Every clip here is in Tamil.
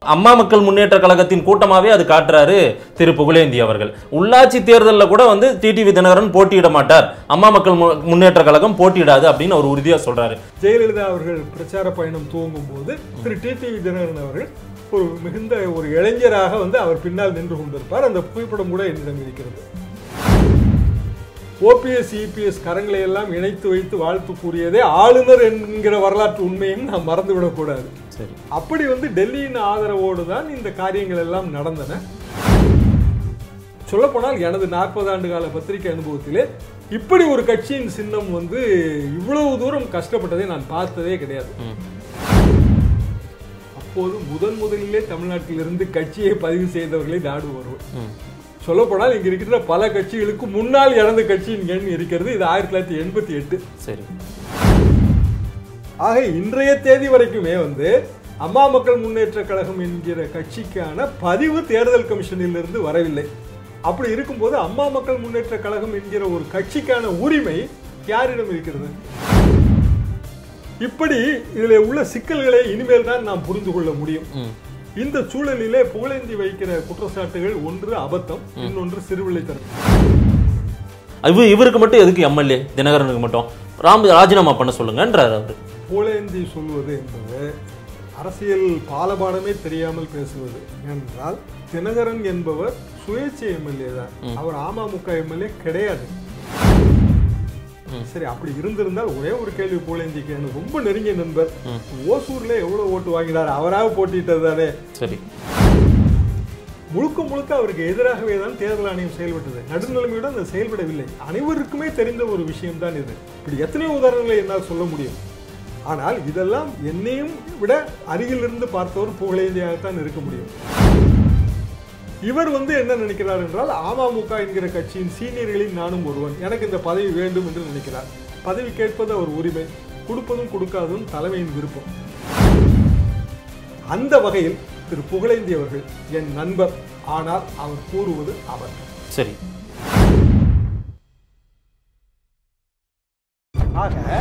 அம்மா மக்கள் முன்னேற்ற கழகத்தின் கூட்டமாவே அது காட்டுறாரு திரு புகழேந்தி அவர்கள். உள்ளாட்சி தேர்தலில் கூட வந்து டிடிவி தினகரன் போட்டியிட மாட்டார், அம்மா மக்கள் முன்னேற்ற கழகம் போட்டியிடாது அப்படின்னு அவர் உறுதியா சொல்றாரு. ஜெயலலிதா அவர்கள் பிரச்சார பயணம் துவங்கும் போது திரு டிடிவி தினகரன் அவர்கள் ஒரு மிகுந்த ஒரு இளைஞராக வந்து அவர் பின்னால் நின்று கொண்டிருப்பார். அந்த புகைப்படம் கூட என்னிடம் இருக்கிறது. ஓபிஎஸ் இபிஎஸ் கரங்களை எல்லாம் இணைத்து வைத்து வாழ்த்து கூறியதே ஆளுநர் என்கிற வரலாற்று உண்மையும் நாம் மறந்துவிடக்கூடாது. அப்படி வந்து டெல்லியின் ஆதரவோடு தான் இந்த காரியங்கள் எல்லாம் நடந்தன. சொல்லப்போனால் எனது 40 ஆண்டு கால பத்திரிகை அனுபவத்திலே இப்படி ஒரு கட்சியின் சின்னம் வந்து இவ்வளவு தூரம் கஷ்டப்பட்டதை நான் பார்த்ததே கிடையாது. அப்போது முதலிலே தமிழ்நாட்டிலிருந்து கட்சியை பதிவு செய்தவர்களை நாடு வருவோம். சொல்லப்போனால் இங்க இருக்கிற பல கட்சிகளுக்கு முன்னால் இறந்த கட்சியின் எண் இருக்கிறது. இது 1988. சரி. ஆக இன்றைய தேதி வரைக்குமே வந்து அம்மா மக்கள் முன்னேற்ற கழகம் என்கிற கட்சிக்கான பதிவு தேர்தல் கமிஷனில் இருந்து வரவில்லை. அப்படி இருக்கும்போது அம்மா மக்கள் முன்னேற்ற கழகம் என்கிற ஒரு கட்சிக்கான உரிமை யாரிடம் இருக்கிறது? இப்படி இதில் உள்ள சிக்கல்களை இனிமேல் தான் நாம் புரிந்து கொள்ள முடியும். இந்த சூழலிலே புகழேந்தி வைக்கிற குற்றச்சாட்டுகள் ஒன்று அபத்தம், இன்னொன்று சிறுவில்லைத்தனம். இவருக்கு மட்டும் எதுக்கு எம்எல்ஏ தினகரனுக்கு மட்டும் ராஜினாமா பண்ண சொல்லுங்கன்றார் அவர். புகழேந்தி சொல்வது என்பது அரசியல் பாலபாடமே தெரியாமல் பேசுவது. என்றால் தினகரன் என்பவர் சுயேட்சை எம்எல்ஏ தான், அவர் அமமுக எம்எல்ஏ கிடையாது. சரி, அப்படி இருந்திருந்தால் ஒரே ஒரு கேள்வி புகழேந்திக்கு, எனக்கு ரொம்ப நெருங்கிய நண்பர், ஓசூர்ல எவ்வளவு ஓட்டு வாங்கினார், அவராக போட்டிட்டது தானே. சரி, முழுக்க முழுக்க அவருக்கு எதிராகவே தான் தேர்தல் ஆணையம் செயல்பட்டது. நடுநிலைமையுடன் அது செயல்படவில்லை. அனைவருக்குமே தெரிந்த ஒரு விஷயம் தான் இது. இப்படி எத்தனை உதாரணங்களை என்னால் சொல்ல முடியும். ஆனால் இதெல்லாம் என்னையும் விட அருகிலிருந்து பார்த்தவர் புகழேந்தியாகத்தான் இருக்க முடியும். இவர் வந்து என்ன நினைக்கிறார் என்றால், அமமுக என்கிற கட்சியின் சீனியர்களில் நானும் ஒருவன், எனக்கு இந்த பதவி வேண்டும் என்று நினைக்கிறார். பதவி கேட்பது அவர் உரிமை, கொடுப்பதும் கொடுக்காததும் தலைமையின் விருப்பம். அந்த வகையில் திரு புகழேந்தி அவர்கள் என் நண்பர், ஆனால் அவர் கூறுவது அவர். சரி. ஆக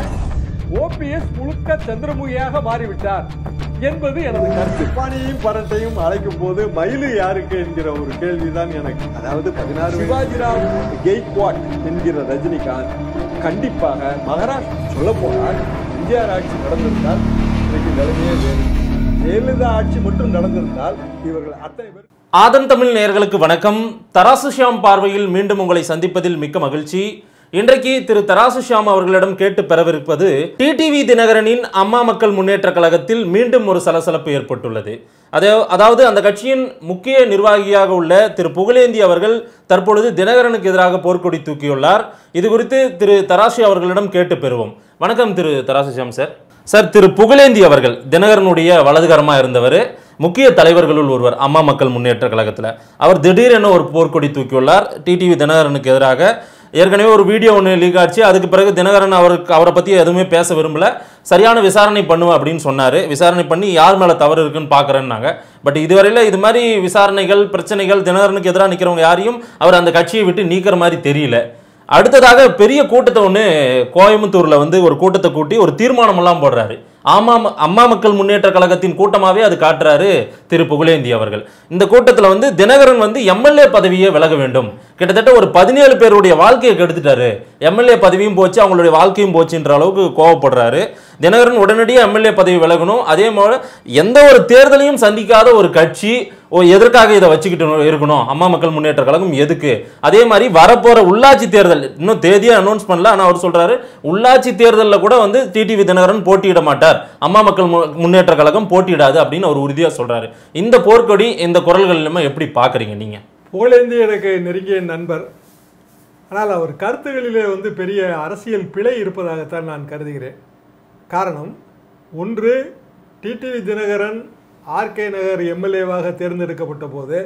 ஓபிஎஸ் முழுக்க சந்திரமுகியாக மாறிவிட்டார் என்பது எனது கருத்து. பாணியையும் பரட்டையும் அழைக்கும் போது மயிலு யாருக்கு என்கிற ஒரு கேள்விதான் எனக்கு. அதாவது 16 சிவாஜிராவ் கெய்க்வாட் என்கிற ரஜினிகாந்த் கண்டிப்பாக மகாராஷ்டிரா சொல்ல போனால் எம்ஜிஆர் ஆட்சி நடந்திருந்தால் இன்றைக்கு நிலைமையே வேறு. ஜெயலலிதா ஆட்சி மட்டும் நடந்திருந்தால் இவர்கள் அத்தனை பேர். ஆதன் தமிழ் நேயர்களுக்கு வணக்கம். தராசு ஷியாம் பார்வையில் மீண்டும் உங்களை சந்திப்பதில் மிக்க மகிழ்ச்சி. இன்றைக்கு திரு தராசு ஷியாம் அவர்களிடம் கேட்டு பெறவிருப்பது, டிடிவி தினகரனின் அம்மா மக்கள் முன்னேற்ற கழகத்தில் மீண்டும் ஒரு சலசலப்பு ஏற்பட்டுள்ளது. அதாவது அந்த கட்சியின் முக்கிய நிர்வாகியாக உள்ள திரு புகழேந்தி அவர்கள் தற்பொழுது தினகரனுக்கு எதிராக போர்க்கொடி தூக்கியுள்ளார். இது குறித்து திரு தராசு அவர்களிடம் கேட்டு பெறுவோம். வணக்கம் திரு தராசு ஷியாம் சார். சார், திரு புகழேந்தி அவர்கள் தினகரனுடைய வலதுகரமாக இருந்தவர், முக்கிய தலைவர்களுள் ஒருவர் அம்மா மக்கள் முன்னேற்ற கழகத்தில். அவர் திடீரென ஒரு போர்க்கொடி தூக்கியுள்ளார் டிடிவி தினகரனுக்கு எதிராக. ஏற்கனவே ஒரு வீடியோ ஒன்று லீக் ஆச்சு. அதுக்கு பிறகு தினகரன் அவரை பற்றி எதுவுமே பேச விரும்பல, சரியான விசாரணை பண்ணுவேன் அப்படின்னு சொன்னார். விசாரணை பண்ணி யார் மேலே தவறு இருக்குன்னு பார்க்குறேன்னாங்க. பட் இதுவரையில் இது மாதிரி விசாரணைகள், பிரச்சனைகள், தினகரனுக்கு எதிராக நிற்கிறவங்க யாரையும் அவர் அந்த கட்சியை விட்டு நீக்கிற மாதிரி தெரியல. அடுத்ததாக பெரிய கூட்டத்தை ஒன்று கோயம்புத்தூரில் வந்து ஒரு கூட்டத்தை கூட்டி ஒரு தீர்மானமெல்லாம் போடுறாரு. அம்மா மக்கள் முன்னேற்ற கழகத்தின் கூட்டமாகவே அது காட்டுறாரு திரு புகழேந்தி அவர்கள். இந்த கூட்டத்தில் வந்து தினகரன் வந்து எம்எல்ஏ பதவியை விலக வேண்டும், கிட்டத்தட்ட ஒரு 17 பேருடைய வாழ்க்கையை கெடுத்துட்டாரு, எம்எல்ஏ பதவியும் போச்சு அவங்களுடைய வாழ்க்கையும் போச்சுன்ற அளவுக்கு கோவப்படுறாரு. தினகரன் உடனடியாக எம்எல்ஏ பதவி விலகணும். அதே போல எந்த ஒரு தேர்தலையும் சந்திக்காத ஒரு கட்சி எதற்காக இதை வச்சுக்கிட்டு இருக்கணும், அம்மா மக்கள் முன்னேற்ற கழகம் எதுக்கு? அதே மாதிரி வரப்போற உள்ளாட்சி தேர்தல் இன்னும் தேதியை அனௌன்ஸ் பண்ணல, ஆனால் அவர் சொல்றாரு உள்ளாட்சி தேர்தலில் கூட வந்து டிடிவி தினகரன் போட்டியிட மாட்டார், அம்மா மக்கள் முன்னேற்ற கழகம் போட்டியிடாது அப்படின்னு அவர் உறுதியா சொல்றாரு. இந்த போர்க்கொடி, இந்த குரல்கள் எல்லாம் எப்படி பாக்குறீங்க நீங்க? புகழேந்தி எனக்கு நெருங்கிய நண்பர், ஆனால் அவர் கருத்துகளிலே வந்து பெரிய அரசியல் பிழை இருப்பதாகத்தான் நான் கருதுகிறேன். காரணம் ஒன்று, டிடிவி தினகரன் ஆர்கே நகர் எம்எல்ஏவாக தேர்ந்தெடுக்கப்பட்ட போது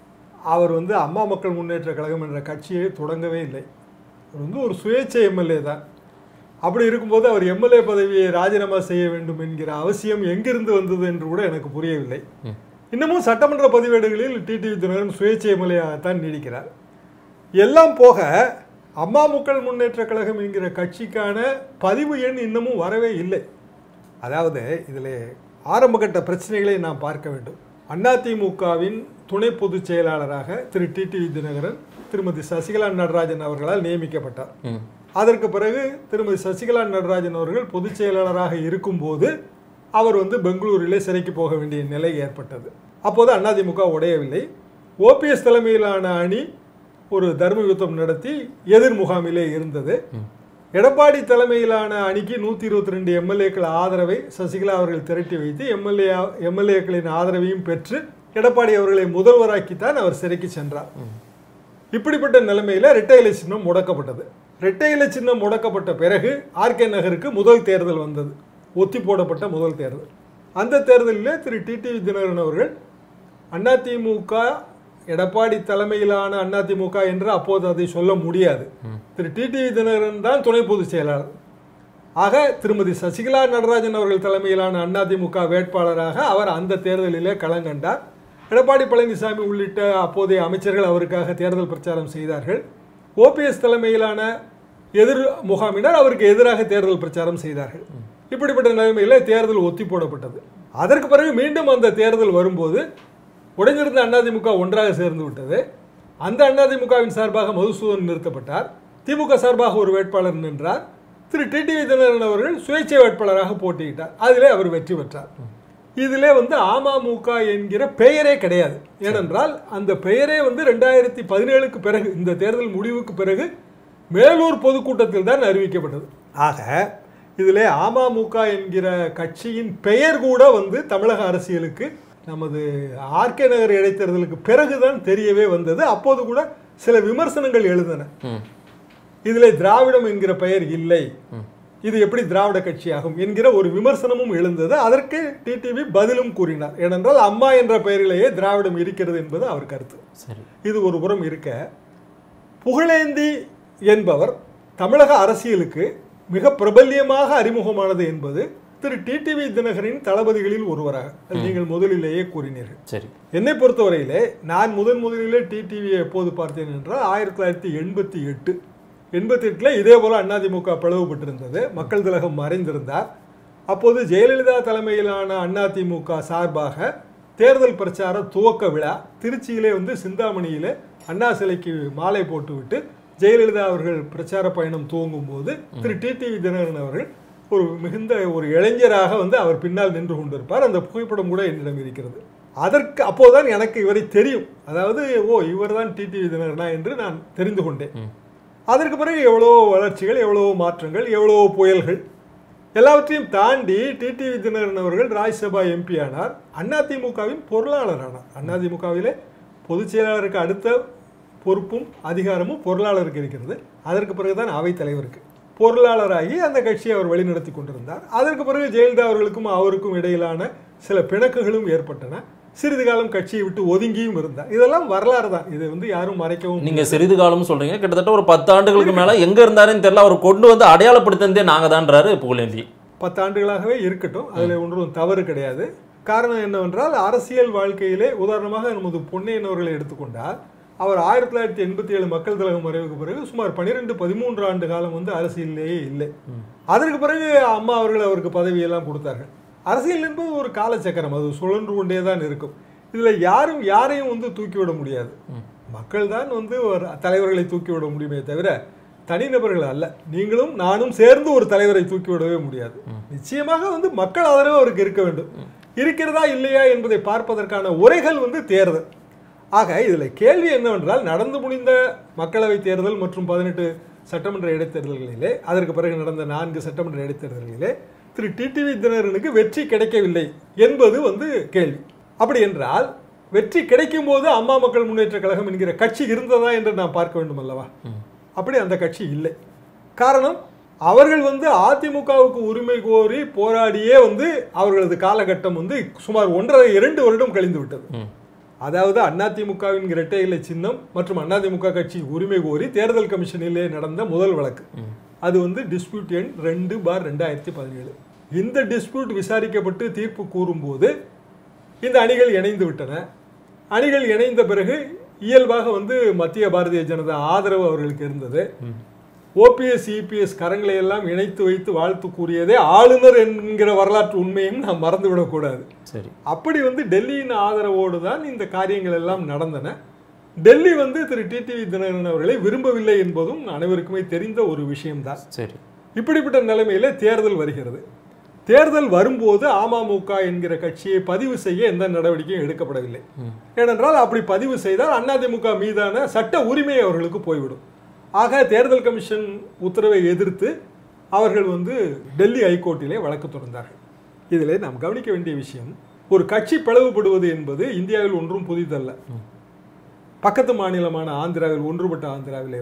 அவர் வந்து அம்மா மக்கள் முன்னேற்ற கழகம் என்ற கட்சியை தொடங்கவே இல்லை. அவர் வந்து ஒரு சுயேட்சை எம்எல்ஏ தான். அப்படி இருக்கும்போது அவர் எம்எல்ஏ பதவியை ராஜினாமா செய்ய வேண்டும் என்கிற அவசியம் எங்கிருந்து வந்தது என்று கூட எனக்கு புரியவில்லை. இன்னமும் சட்டமன்ற பதிவேடுகளில் டிடிவி தினகரன் சுயேட்சை எம்எல்ஏவாகத்தான் நீடிக்கிறார். எல்லாம் போக அம்மா மக்கள் முன்னேற்ற கழகம் என்கிற கட்சிக்கான பதிவு எண் இன்னமும் வரவே இல்லை. அதாவது இதில் ஆரம்பகட்ட பிரச்சனைகளை நாம் பார்க்க வேண்டும். அதிமுகவின் துணை பொதுச் செயலாளராக திரு டிடிவி தினகரன் திருமதி சசிகலா நடராஜன் அவர்களால் நியமிக்கப்பட்டார். அதற்கு பிறகு திருமதி சசிகலா நடராஜன் அவர்கள் பொதுச் செயலாளராக இருக்கும்போது அவர் பெங்களூரிலே சிறைக்கு போக வேண்டிய நிலை ஏற்பட்டது. அப்போது அதிமுக உடையவில்லை. ஓபிஎஸ் தலைமையிலான அணி ஒரு தர்ம யுத்தம் நடத்தி எதிர் முகாமிலே இருந்தது. எடப்பாடி தலைமையிலான அணிக்கு 122 எம்எல்ஏக்கள் ஆதரவை சசிகலா அவர்கள் திரட்டி வைத்து எம்எல்ஏக்களின் ஆதரவையும் பெற்று எடப்பாடி அவர்களை முதல்வராக்கித்தான் அவர் சிறைக்கு சென்றார். இப்படிப்பட்ட நிலைமையில இரட்டை இலை சின்னம் முடக்கப்பட்டது. இரட்டை இலை சின்னம் முடக்கப்பட்ட பிறகு ஆர்கே நகருக்கு முதல் தேர்தல் வந்தது, ஒத்தி போடப்பட்ட முதல் தேர்தல். அந்த தேர்தலில் திரு டிடிவி தினகரன் அவர்கள் அதிமுக எடப்பாடி தலைமையிலான அதிமுக என்று அப்போது அதை சொல்ல முடியாது. திரு டிடிவி தினகரன் தான் துணை பொதுச் செயலாளர். ஆக திருமதி சசிகலா நடராஜன் அவர்கள் தலைமையிலான அதிமுக வேட்பாளராக அவர் அந்த தேர்தலிலே களங்கண்டார். எடப்பாடி பழனிசாமி உள்ளிட்ட அப்போதைய அமைச்சர்கள் அவருக்காக தேர்தல் பிரச்சாரம் செய்தார்கள். ஓபிஎஸ் தலைமையிலான எதிர் முகாமினர் அவருக்கு எதிராக தேர்தல் பிரச்சாரம் செய்தார்கள். இப்படிப்பட்ட நிலைமையில தேர்தல் ஒத்தி போடப்பட்டது. அதற்கு பிறகு மீண்டும் அந்த தேர்தல் வரும்போது உடைந்திருந்த அதிமுக ஒன்றாக சேர்ந்து விட்டது. அந்த அதிமுகவின் சார்பாக மதுசூதன் நிறுத்தப்பட்டார். திமுக சார்பாக ஒரு வேட்பாளர் நின்றார். திரு டிடிவி தினகரன் அவர்கள் சுயேட்சை வேட்பாளராக போட்டியிட்டார். அதிலே அவர் வெற்றி பெற்றார். இதிலே அமமுக என்கிற பெயரே கிடையாது. ஏனென்றால் அந்த பெயரே 2017க்கு பிறகு, இந்த தேர்தல் முடிவுக்கு பிறகு மேலூர் பொதுக்கூட்டத்தில் தான் அறிவிக்கப்பட்டது. ஆக இதிலே அமமுக என்கிற கட்சியின் பெயர் கூட தமிழக அரசியலுக்கு நமது ஆர்கே நகர் இடைத்தேர்தலுக்கு பிறகுதான் தெரியவே வந்தது. அப்போது கூட சில விமர்சனங்கள் எழுந்தன. இதிலே திராவிடம் என்கிற பெயர் இல்லை, இது எப்படி திராவிட கட்சியாகும் என்கிற ஒரு விமர்சனமும் எழுந்தது. அதற்கு டிடிவி பதிலும் கூறினார். ஏனென்றால் அம்மா என்ற பெயரிலேயே திராவிடம் இருக்கிறது என்பது அவர் கருத்து. இது ஒரு புறம் இருக்க, புகழேந்தி என்பவர் தமிழக அரசியலுக்கு மிக பிரபல்யமாக அறிமுகமானது என்பது திரு டிடிவி தினகரின் தளபதிகளில் ஒருவராக நீங்கள் முதலிலேயே கூறினீர்கள். சரி, என்னை பொறுத்தவரையிலே நான் முதலிலே டிடிவியை எப்போது பார்த்தேன் என்றால் 1988 இதே போல அதிமுக பிளவுபட்டிருந்தது. மக்கள் திலகம் மறைந்திருந்தார். அப்போது ஜெயலலிதா தலைமையிலான அதிமுக சார்பாக தேர்தல் பிரச்சார துவக்க விழா திருச்சியிலே சிந்தாமணியிலே அண்ணா சிலைக்கு மாலை போட்டுவிட்டு ஜெயலலிதா அவர்கள் பிரச்சார பயணம் துவங்கும் போது திரு டிடிவி தினகரன் அவர்கள் ஒரு மிகுந்த ஒரு இளைஞராக அவர் பின்னால் நின்று கொண்டிருப்பார். அந்த புகைப்படம் கூட என்னிடம் இருக்கிறது. அதற்கு அப்போதுதான் எனக்கு இவரை தெரியும். அதாவது இவர் தான் டிடிவி தினகரனா என்று நான் தெரிந்து கொண்டேன். அதற்கு பிறகு எவ்வளவோ வளர்ச்சிகள், எவ்வளவோ மாற்றங்கள், எவ்வளவோ புயல்கள், எல்லாவற்றையும் தாண்டி டிடிவி தினகரன் அவர்கள் ராஜ்யசபா எம்பி ஆனார். அதிமுகவின் பொருளாளர் ஆனார். அதிமுகவிலே பொதுச் செயலாளருக்கு அடுத்த பொறுப்பும் அதிகாரமும் பொருளாளருக்கு இருக்கிறது. அதற்கு பிறகுதான் அவைத் தலைவருக்கு. பொருளாளராகி அந்த கட்சியை அவர் வழிநடத்தி கொண்டிருந்தார். அதற்கு பிறகு ஜெயலலிதா அவர்களுக்கும் அவருக்கும் இடையிலான சில பிணக்குகளும் ஏற்பட்டன. சிறிது காலம் கட்சியை விட்டு ஒதுங்கியும் இருந்தார். இதெல்லாம் வரலாறு தான். இது யாரும் மறைக்கவும். நீங்க சிறிது காலம் சொல்றீங்க, கிட்டத்தட்ட ஒரு 10 ஆண்டுகளுக்கு மேல எங்க இருந்தாருன்னு தெரியல, அவர் கொண்டு அடையாளப்படுத்ததே நாங்க தான்றாரு புகழேந்தி. 10 ஆண்டுகளாகவே இருக்கட்டும், அதுல ஒன்றும் தவறு கிடையாது. காரணம் என்னவென்றால் அரசியல் வாழ்க்கையிலே உதாரணமாக நமது பொன்னையன் அவர்களை எடுத்துக்கொண்டால் அவர் 1987 மக்கள் திலகம் மறைவுக்கு பிறகு சுமார் 12-13 ஆண்டு காலம் அரசியலிலேயே இல்லை. அதற்கு பிறகு அம்மா அவர்கள் அவருக்கு பதவியெல்லாம் கொடுத்தார்கள். அரசியல் என்பது ஒரு காலச்சக்கரம், அது சுழன்று கொண்டே தான் இருக்கும். இதுல யாரும் யாரையும் தூக்கிவிட முடியாது. மக்கள் தான் ஒரு தலைவர்களை தூக்கிவிட முடியுமே தவிர தனிநபர்கள் அல்ல. நீங்களும் நானும் சேர்ந்து ஒரு தலைவரை தூக்கிவிடவே முடியாது. நிச்சயமாக மக்கள் ஆதரவு அவருக்கு இருக்க வேண்டும். இருக்கிறதா இல்லையா என்பதை பார்ப்பதற்கான உரைகள் தேர்தல். ஆக இதுல கேள்வி என்னவென்றால், நடந்து முடிந்த மக்களவை தேர்தல் மற்றும் 18 சட்டமன்ற இடைத்தேர்தல்களிலே, அதற்கு பிறகு நடந்த 4 சட்டமன்ற இடைத்தேர்தல்களிலே திரு டிடிவி தினகரனுக்கு வெற்றி கிடைக்கவில்லை என்பது கேள்வி. அப்படி என்றால் வெற்றி கிடைக்கும் போது அம்மா மக்கள் முன்னேற்ற கழகம் என்கிற கட்சி இருந்ததா என்று நாம் பார்க்க வேண்டும் அல்லவா? அப்படி அந்த கட்சி இல்லை. காரணம், அவர்கள் அதிமுகவுக்கு உரிமை கோரி போராடியே அவர்களது காலகட்டம் சுமார் 1.5-2 வருடம் கழிந்து விட்டது. அதாவது அதிமுகவின் இரட்டை இலை சின்னம் மற்றும் அதிமுக கட்சி உரிமை கோரி தேர்தல் கமிஷனிலே நடந்த முதல் வழக்கு, அது டிஸ்பியூட் எண் 2/2017. இந்த டிஸ்பியூட் விசாரிக்கப்பட்டு தீர்ப்பு கூறும்போது இந்த அணிகள் இணைந்து விட்டன. அணிகள் இணைந்த பிறகு இயல்பாக மத்திய பாரதிய ஜனதா ஆதரவு அவர்களுக்கு இருந்தது. ஓபிஎஸ் இபிஎஸ் கரங்களை எல்லாம் இணைத்து வைத்து வாழ்த்து கூறியதே ஆளுநர் என்கிற வரலாற்று உண்மையும் நாம் மறந்துவிடக்கூடாது. சரி, அப்படி டெல்லியின் ஆதரவோடு தான் இந்த காரியங்கள் எல்லாம் நடந்தன. டெல்லி திரு டிடிவி தினகரன் அவர்களை விரும்பவில்லை என்பதும் அனைவருக்குமே தெரிந்த ஒரு விஷயம்தான். சரி, இப்படிப்பட்ட நிலைமையில தேர்தல் வருகிறது. தேர்தல் வரும்போது அமமுக என்கிற கட்சியை பதிவு செய்ய எந்த நடவடிக்கையும் எடுக்கப்படவில்லை. ஏனென்றால் அப்படி பதிவு செய்தால் அதிமுக மீதான சட்ட உரிமை அவர்களுக்கு போய்விடும். ஆக தேர்தல் கமிஷன் உத்தரவை எதிர்த்து அவர்கள் டெல்லி ஹைகோர்ட்டிலே வழக்கு தொடர்ந்தார்கள். இதிலே நாம் கவனிக்க வேண்டிய விஷயம், ஒரு கட்சி பிளவுபடுவது என்பது இந்தியாவில் ஒன்றும் புதிதல்ல. பக்கத்து மாநிலமான ஆந்திராவில், ஒன்றுபட்ட ஆந்திராவிலே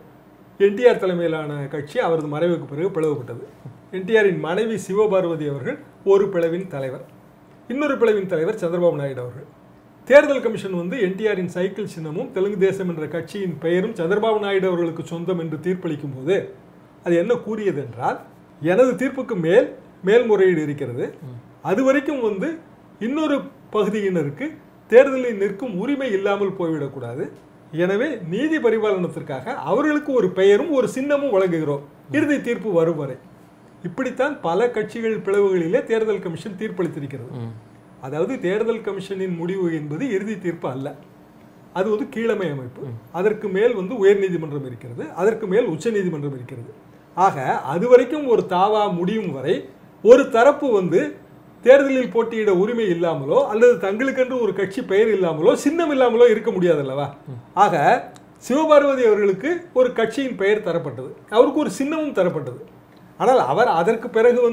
என்டிஆர் தலைமையிலான கட்சி அவரது மறைவுக்கு பிறகு பிளவுபட்டது. என்டிஆரின் மனைவி சிவபார்வதி அவர்கள் ஒரு பிளவின் தலைவர், இன்னொரு பிளவின் தலைவர் சந்திரபாபு நாயுடு அவர்கள். தேர்தல் கமிஷன் என்டிஆரின் சைக்கிள் சின்னமும் தெலுங்கு தேசம் என்ற கட்சியின் பெயரும் சந்திரபாபு நாயுடு அவர்களுக்கு சொந்தம் என்று தீர்ப்பளிக்கும் போது அது என்ன கூறியது என்றால், எனது தீர்ப்புக்கு மேல்முறையீடு இருக்கிறது, அது வரைக்கும் இன்னொரு பகுதியினருக்கு தேர்தலில் நிற்கும் உரிமை இல்லாமல் போய்விடக்கூடாது, எனவே நீதி பரிபாலனத்திற்காக அவர்களுக்கு ஒரு பெயரும் ஒரு சின்னமும் வழங்குகிறோம், இறுதி தீர்ப்பு வரும் வரை. இப்படித்தான் பல கட்சிகள் பிளவுகளிலே தேர்தல் கமிஷன் தீர்ப்பளித்திருக்கிறது. அதாவது தேர்தல் கமிஷனின் முடிவு என்பது இறுதி தீர்ப்பு அல்ல, அது கீழமை அமைப்பு. அதற்கு மேல் உயர்நீதிமன்றம் இருக்கிறது, அதற்கு மேல் உச்ச நீதிமன்றம் இருக்கிறது. ஆக அது வரைக்கும் ஒரு தாவா முடியும் வரை ஒரு தரப்பு தேர்தலில் போட்டியிட உரிமை இல்லாமலோ அல்லது தங்களுக்கென்று ஒரு கட்சி பெயர் இல்லாமலோ சின்னம் இல்லாமலோ இருக்க முடியாது அல்லவா. ஆக சிவபார்வதி அவர்களுக்கு ஒரு கட்சியின் பெயர் தரப்பட்டது, அவருக்கு ஒரு சின்னமும் தரப்பட்டது. ஆனால் அவர் அதற்கு பிறகு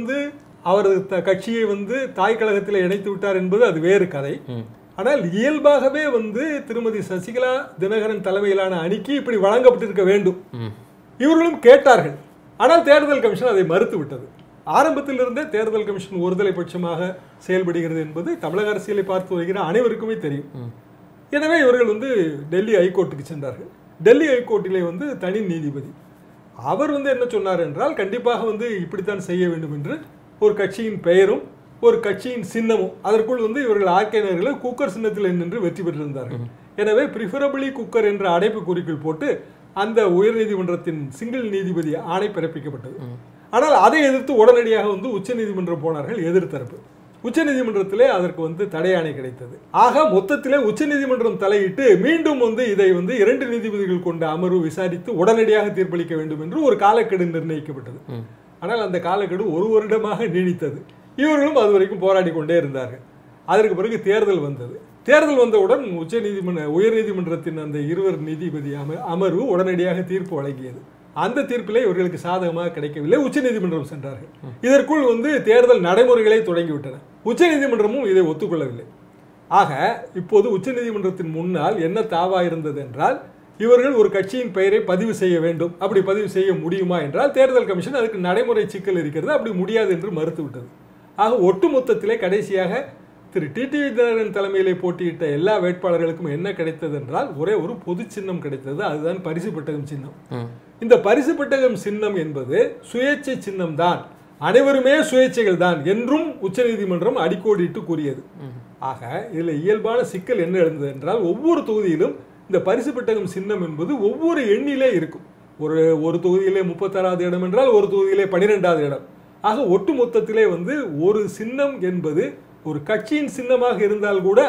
அவரது கட்சியை தாய் கழகத்தில் இணைத்து விட்டார் என்பது அது வேறு கதை. ஆனால் இயல்பாகவே திருமதி சசிகலா தினகரன் தலைமையிலான அணிக்கு இப்படி வழங்கப்பட்டிருக்க வேண்டும். இவர்களும் கேட்டார்கள், ஆனால் தேர்தல் கமிஷன் அதை மறுத்து விட்டது. ஆரம்பத்திலிருந்தே தேர்தல் கமிஷன் ஒருதலை பட்சமாக செயல்படுகிறது என்பது தமிழக அரசியலை பார்த்து வருகிற அனைவருக்குமே தெரியும். எனவே இவர்கள் டெல்லி ஹைகோர்ட்டுக்கு சென்றார்கள். டெல்லி ஹைகோர்ட்டிலே தனி நீதிபதி அவர் என்ன சொன்னார் என்றால், கண்டிப்பாக இப்படித்தான் செய்ய வேண்டும் என்று ஒரு கட்சியின் பெயரும் ஒரு கட்சியின் சின்னமும், அதற்குள் இவர்கள் ஆர்கேனர்களை குக்கர் சின்னத்தில் நின்று வெற்றி பெற்றிருந்தார்கள். எனவே பிரிஃபரபிளி குக்கர் என்ற அடைப்பு குறிக்குள் போட்டு அந்த உயர்நீதிமன்றத்தின் சிங்கிள் நீதிபதி ஆணை பிறப்பிக்கப்பட்டது. ஆனால் அதை எதிர்த்து உடனடியாக உச்ச நீதிமன்றம் போனார்கள் எதிர்த்தரப்பு. உச்ச நீதிமன்றத்திலே அதற்கு தடை ஆணை கிடைத்தது. ஆக மொத்தத்திலே உச்ச நீதிமன்றம் தலையிட்டு மீண்டும் இதை 2 நீதிபதிகள் கொண்ட அமர்வு விசாரித்து உடனடியாக தீர்ப்பளிக்க வேண்டும் என்று ஒரு காலக்கெடு நிர்ணயிக்கப்பட்டது. ஆனால் அந்த காலக்கெடு 1 வருடமாக நீடித்தது. இவர்களும் அது வரைக்கும் போராடி கொண்டே இருந்தார்கள். அதற்கு பிறகு தேர்தல் வந்தது. தேர்தல் வந்தவுடன் உயர்நீதிமன்றத்தின் அந்த 2 நீதிபதி அமர்வு உடனடியாக தீர்ப்பு வழங்கியது. அந்த தீர்ப்பிலே இவர்களுக்கு சாதகமாக கிடைக்கவில்லை, உச்ச நீதிமன்றம் சென்றார்கள். இதற்குள் தேர்தல் நடைமுறைகளை தொடங்கிவிட்டன. உச்ச நீதிமன்றமும் இதை ஒத்துக்கொள்ளவில்லை. ஆக இப்போது உச்ச நீதிமன்றத்தின் முன்னால் என்ன தாவா இருந்தது என்றால், இவர்கள் ஒரு கட்சியின் பெயரை பதிவு செய்ய வேண்டும், அப்படி பதிவு செய்ய முடியுமா என்றால் தேர்தல் கமிஷன் அதுக்கு நடைமுறை சிக்கல் இருக்கிறது, அப்படி முடியாது என்று மறுத்துவிட்டது. ஆக ஒட்டுமொத்தத்திலே கடைசியாக திரு டிடிவி தினகரன் தலைமையிலே போட்டியிட்ட எல்லா வேட்பாளர்களுக்கும் என்ன கிடைத்தது என்றால், ஒரே ஒரு பொது சின்னம் கிடைத்தது, அதுதான் பரிசு பெட்டகம் சின்னம். இந்த பரிசு பெட்டகம் சின்னம் என்பது சுயேட்சை சின்னம் தான், அனைவருமே சுயேட்சைகள் தான் என்றும் உச்சநீதிமன்றம் அடிக்கோடிட்டு கூறியது. ஆக இதுல இயல்பான சிக்கல் என்ன எழுந்தது என்றால், ஒவ்வொரு தொகுதியிலும் இந்த பரிசு பெட்டகம் சின்னம் என்பது ஒவ்வொரு எண்ணிலே இருக்கும். ஒரு தொகுதியிலே 36வது இடம் என்றால் ஒரு தொகுதியிலே 12வது இடம். ஆக ஒட்டு மொத்தத்திலே ஒரு சின்னம் என்பது ஒரு கட்சியின் சின்னமாக இருந்தால் கூட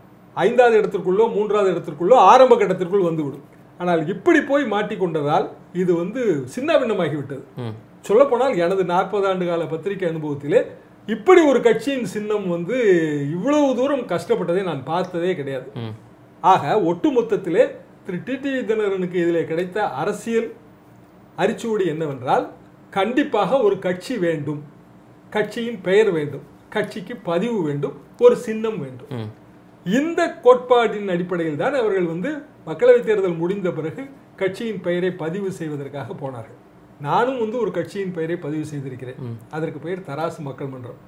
5வது இடத்திற்குள்ளோ 3வது இடத்திற்குள்ளோ ஆரம்ப கட்டத்திற்குள் வந்துவிடும். ஆனால் இப்படி போய் மாட்டிக்கொண்டதால் இது சின்னபின்னமாகிவிட்டது. சொல்லப்போனால் எனது 40 ஆண்டு கால பத்திரிகை அனுபவத்திலே இப்படி ஒரு கட்சியின் சின்னம் இவ்வளவு தூரம் கஷ்டப்பட்டதை நான் பார்த்ததே கிடையாது. ஆக ஒட்டுமொத்தத்திலே திரு டிடிவி தினகரனுக்கு இதிலே கிடைத்த அரசியல் அரிச்சுவடி என்னவென்றால், கண்டிப்பாக ஒரு கட்சி வேண்டும், கட்சியின் பெயர் வேண்டும், கட்சிக்கு பதிவு வேண்டும், ஒரு சின்னம் வேண்டும். இந்த கோட்பாட்டின் அடிப்படையில் தான் அவர்கள் மக்களவைத் தேர்தல் முடிந்த பிறகு கட்சியின் பெயரை பதிவு செய்வதற்காக போனார்கள். நானும் ஒரு கட்சியின் பெயரை பதிவு செய்திருக்கிறேன். அதற்கு பெயர் தராசு மக்கள் மன்றம்.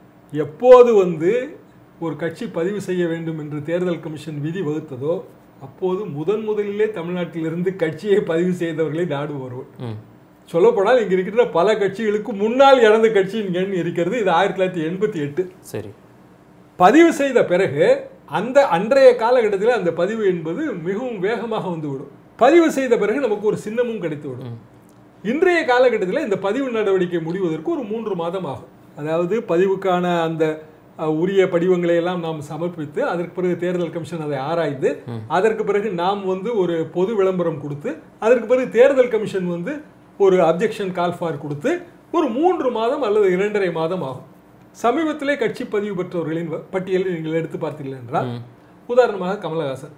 எப்போது ஒரு கட்சி பதிவு செய்ய வேண்டும் என்று தேர்தல் கமிஷன் விதி வகுத்ததோ அப்போது முதலிலே தமிழ்நாட்டிலிருந்து கட்சியை பதிவு செய்தவர்களை நாடு வருவோம். சொல்லப்போனால் இங்க இருக்கிற பல கட்சிகளுக்கு முன்னால் இறந்த கட்சியின் எண் இருக்கிறது. இது 1988. சரி, பதிவு செய்த பிறகு அன்றைய காலகட்டத்தில் அந்த பதிவு என்பது மிகவும் வேகமாக வந்துவிடும். பதிவு செய்த பிறகு நமக்கு ஒரு சின்னமும் கிடைத்துவிடும். இன்றைய காலகட்டத்தில் இந்த பதிவு நடவடிக்கை முடிவதற்கு ஒரு 3 மாதம் ஆகும். அதாவது பதிவுக்கான அந்த உரிய படிவங்களை எல்லாம் நாம் சமர்ப்பித்து அதற்கு பிறகு தேர்தல் கமிஷன் அதை ஆராய்ந்து அதற்கு பிறகு நாம் வந்து ஒரு பொது விளம்பரம் கொடுத்து அதற்கு பிறகு தேர்தல் கமிஷன் வந்து ஒரு அப்ஜெக்ஷன் கால் ஃபார் கொடுத்து ஒரு 3 மாதம் அல்லது 2.5 மாதம் ஆகும். சமீபத்திலே கட்சி பதிவு பெற்றவர்களின் பட்டியலை நீங்கள் எடுத்து பார்த்தீர்கள் என்றால் உதாரணமாக கமலஹாசன்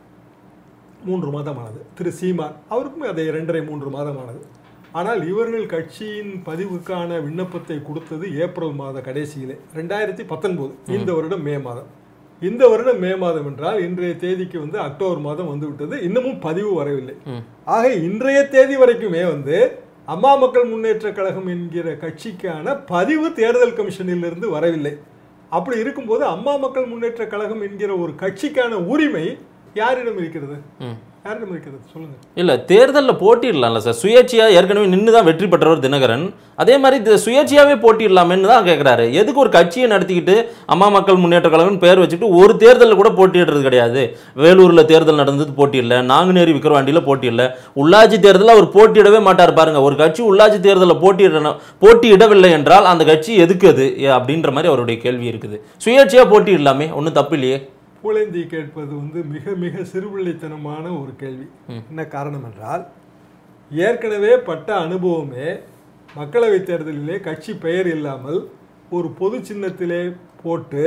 3 மாதம் ஆனது, திரு சீமான் அவருக்கும் அதை 2.5-3 மாதம் ஆனது. ஆனால் இவர்கள் கட்சியின் பதிவுக்கான விண்ணப்பத்தை கொடுத்தது ஏப்ரல் மாத கடைசியிலே 2019, இந்த வருடம் மே மாதம். இந்த வருடம் மே மாதம் என்றால் இன்றைய தேதிக்கு வந்து அக்டோபர் மாதம் வந்து விட்டது, இன்னமும் பதிவு வரவில்லை. ஆக இன்றைய தேதி வரைக்குமே வந்து அம்மா மக்கள் முன்னேற்ற கழகம் என்கிற கட்சிக்கான பதிவு தேர்தல் கமிஷனில் இருந்து வரவில்லை. அப்படி இருக்கும்போது அம்மா மக்கள் முன்னேற்ற கழகம் என்கிற ஒரு கட்சிக்கான உரிமை யாரிடம் இருக்கிறது? யாரிடம் இருக்கிறது சொல்லுங்க. இல்ல தேர்தலில் போட்டிடலாம்ல சார், சுயேட்சையா ஏற்கனவே நின்று தான் வெற்றி பெற்றவர் தினகரன், அதே மாதிரி சுயேட்சையாவே போட்டிடலாமேன்னு தான் கேட்கிறாரு. எதுக்கு ஒரு கட்சியை நடத்திக்கிட்டு அம்மா மக்கள் முன்னேற்ற கழகம் பேர் வச்சுட்டு ஒரு தேர்தலில் கூட போட்டியிடுறது கிடையாது? வேலூர்ல தேர்தல் நடந்தது போட்டியிடல, நாங்குநேரி விக்கிரவாண்டியில போட்டியிடல, உள்ளாட்சி தேர்தலில் அவர் போட்டியிடவே மாட்டார். பாருங்க, ஒரு கட்சி உள்ளாட்சி தேர்தலில் போட்டியிடவில்லை என்றால் அந்த கட்சி எதுக்கு அது அப்படின்ற மாதிரி அவருடைய கேள்வி இருக்குது. சுயேட்சையா போட்டியிடலாமே, ஒன்றும் தப்பு இல்லையே. புகழேந்தி கேட்பது வந்து மிக மிக சிறுபிள்ளைத்தனமான ஒரு கேள்வி. என்ன காரணம் என்றால் ஏற்கனவே பட்ட அனுபவமே மக்களவைத் தேர்தலிலே கட்சி பெயர் இல்லாமல் ஒரு பொது சின்னத்திலே போட்டு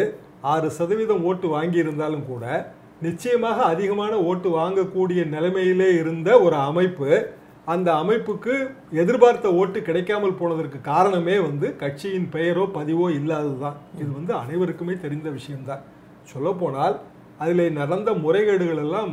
6% ஓட்டு வாங்கியிருந்தாலும் கூட நிச்சயமாக அதிகமான ஓட்டு வாங்கக்கூடிய நிலைமையிலே இருந்த ஒரு அமைப்பு, அந்த அமைப்புக்கு எதிர்பார்த்த ஓட்டு கிடைக்காமல் போனதற்கு காரணமே வந்து கட்சியின் பெயரோ பதிவோ இல்லாததுதான். இது வந்து அனைவருக்குமே தெரிந்த விஷயம்தான். சொல்லப்போனால் அதில் நடந்த முறைகேடுகள் எல்லாம்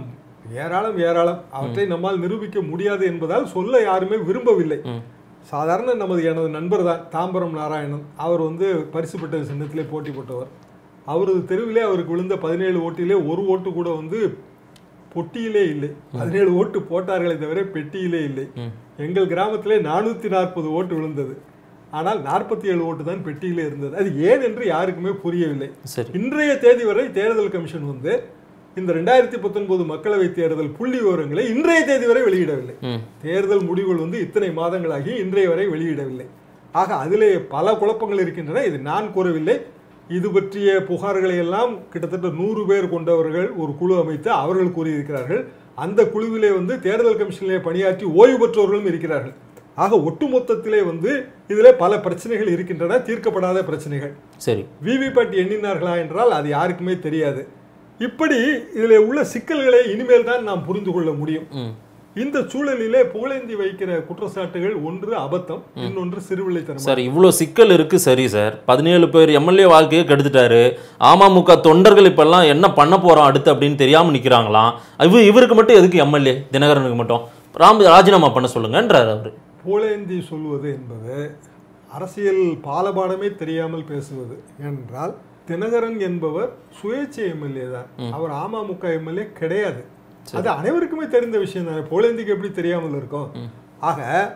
ஏராளம். அவற்றை நம்மால் நிரூபிக்க முடியாது என்பதால் சொல்ல யாருமே விரும்பவில்லை. சாதாரண எனது நண்பர் தான் தாம்பரம் நாராயணன், அவர் வந்து பரிசு பெற்ற சின்னத்திலே போட்டி போட்டவர். அவரது தெருவிலே அவருக்கு விழுந்த 17 ஓட்டிலே ஒரு ஓட்டு கூட வந்து பொட்டியிலே இல்லை. 17 ஓட்டு போட்டார்களே தவிர பெட்டியிலே இல்லை. எங்கள் கிராமத்திலே 440 ஓட்டு விழுந்தது, ஆனால் 47 ஓட்டு தான் பெட்டியிலே இருந்தது. அது ஏன் என்று யாருக்குமே புரியவில்லை. இன்றைய தேதி வரை தேர்தல் கமிஷன் வந்து இந்த 2019 மக்களவை தேர்தல் புள்ளி விவரங்களை இன்றைய தேதி வரை வெளியிடவில்லை. தேர்தல் முடிவுகள் வந்து இத்தனை மாதங்களாகி இன்றைய வரை வெளியிடவில்லை. ஆக அதிலே பல குழப்பங்கள் இருக்கின்றன. இது நான் கூறவில்லை. இது பற்றிய புகார்களை எல்லாம் கிட்டத்தட்ட 100 பேர் கொண்டவர்கள் ஒரு குழு அமைத்து அவர்கள் கூறியிருக்கிறார்கள். அந்த குழுவிலே வந்து தேர்தல் கமிஷனிலே பணியாற்றி ஓய்வு பெற்றவர்களும் இருக்கிறார்கள். ஆக ஒட்டுமொத்தத்திலே வந்து இதிலே பல பிரச்சனைகள் இருக்கின்றன, தீர்க்கப்படாத பிரச்சனைகள். சரி, விவிபேட் எண்ணினார்களா என்றால் அது யாருக்குமே தெரியாது. இப்படி இதிலே உள்ள சிக்கல்களை இனிமேல் தான் நாம் புரிந்து கொள்ள முடியும். இந்த சூழலிலே புகழேந்தி வைக்கிற குற்றச்சாட்டுகள் ஒன்று அபத்தம், இன்னொன்று சிறுவிளைத்தனம். சார், இவ்வளோ சிக்கல் இருக்கு. சரி சார், 17 பேர் எம்எல்ஏ வாழ்க்கையை கெடுத்துட்டாரு. அமமுக தொண்டர்கள் இப்பெல்லாம் என்ன பண்ண போறோம் அடுத்து அப்படின்னு தெரியாம நிக்கிறாங்களாம். இவருக்கு மட்டும் எதுக்கு எம்எல்ஏ தினகரனுக்கு மட்டும் ராஜினாமா பண்ண சொல்லுங்கன்றார் அவரு. புகழேந்தி சொல்வது என்பது அரசியல் பாலபாடமே தெரியாமல் பேசுவது. என்றால் தினகரன் என்பவர் சுயேட்சை எம்எல்ஏ தான், அவர் அமமுக எம்எல்ஏ கிடையாது. அது அனைவருக்குமே தெரிந்த விஷயம் தானே. புகழேந்திக்கு எப்படி தெரியாமல் இருக்கும்? ஆக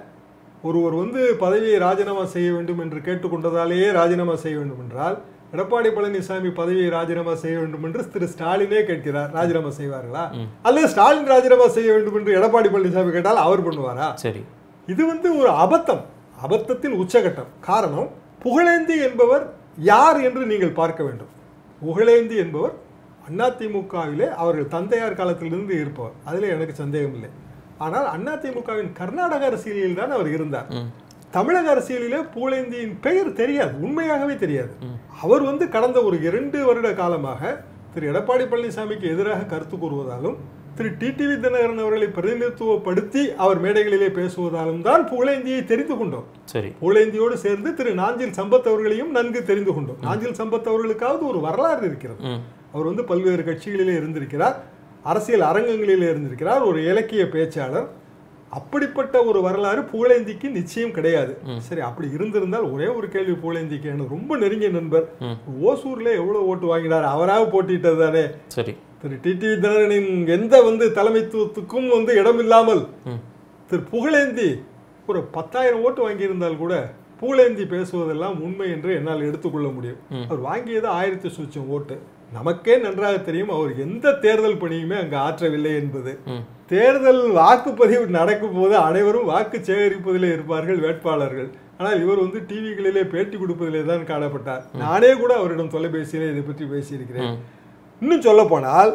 ஒருவர் வந்து பதவியை ராஜினாமா செய்ய வேண்டும் என்று கேட்டுக்கொண்டதாலேயே ராஜினாமா செய்ய வேண்டும் என்றால் எடப்பாடி பழனிசாமி பதவியை ராஜினாமா செய்ய வேண்டும் என்று திரு ஸ்டாலினே கேட்கிறார். ராஜினாமா செய்வார்களா? அல்லது ஸ்டாலின் ராஜினாமா செய்ய வேண்டும் என்று எடப்பாடி பழனிசாமி கேட்டால் அவர் பண்ணுவாரா? சரி, இது வந்து ஒரு அபத்தத்தின் உச்சகட்டம். காரணம், புகழேந்தி என்பவர் யார் என்று நீங்கள் பார்க்க வேண்டும். புகழேந்தி என்பவர் அதிமுகவிலே அவர்கள் தந்தையார் காலத்திலிருந்து இருப்பவர், அதில் எனக்கு சந்தேகம் இல்லை. ஆனால் அதிமுகவின் கர்நாடக அரசியலில் தான் அவர் இருந்தார். தமிழக அரசியலிலே புகழேந்தியின் பெயர் தெரியாது, உண்மையாகவே தெரியாது. அவர் வந்து கடந்த ஒரு 2 வருட காலமாக திரு எடப்பாடி பழனிசாமிக்கு எதிராக கருத்து கூறுவதாலும் திரு டிடிவி தினகரன் அவர்களை பிரதிநிதித்துவப்படுத்தி அவர் மேடைகளிலே பேசுவதாலும் தான் புகழேந்தியை தெரிந்து கொண்டோம். சரி, புகழேந்தியோடு சேர்ந்து திரு நாஞ்சில் சம்பத் அவர்களையும் நன்கு தெரிந்து கொண்டோம். நாஞ்சில் சம்பத் அவர்களுக்காவது ஒரு வரலாறு இருக்கிறது. அவர் வந்து பல்வேறு கட்சிகளிலே இருந்திருக்கிறார், அரசியல் அரங்கங்களிலே இருந்திருக்கிறார், ஒரு இலக்கிய பேச்சாளர். அப்படிப்பட்ட ஒரு வரலாறு புகழேந்திக்கு நிச்சயம் கிடையாது. சரி, அப்படி இருந்திருந்தால் ஒரே ஒரு கேள்வி புகழேந்திக்கு, எனக்கு ரொம்ப நெருங்கிய நண்பர், ஓசூர்ல எவ்வளவு ஓட்டு வாங்கினார்? அவராக போட்டிட்டது தானே. சரி, திரு டிடிவி தினகரனின் எந்த வந்து தலைமைத்துவத்துக்கும் வந்து இடமில்லாமல் திரு புகழேந்தி ஒரு 10,000 ஓட்டு வாங்கியிருந்தால் கூட புகழேந்தி பேசுவதெல்லாம் உண்மை என்று என்னால் எடுத்துக்கொள்ள முடியும். அவர் வாங்கியது 1000 சொச்சம் ஓட்டு. நமக்கே நன்றாக தெரியும் அவர் எந்த தேர்தல் பணியுமே அங்கு ஆற்றவில்லை என்பது. தேர்தல் வாக்குப்பதிவு நடக்கும் போது அனைவரும் வாக்கு சேகரிப்பதிலே இருப்பார்கள் வேட்பாளர்கள். ஆனால் இவர் வந்து டிவிகளிலே பேட்டி கொடுப்பதிலே தான் காணப்பட்டார். நானே கூட அவரிடம் தொலைபேசியிலே இதை பற்றி பேசியிருக்கிறேன். இன்னும் சொல்ல போனால்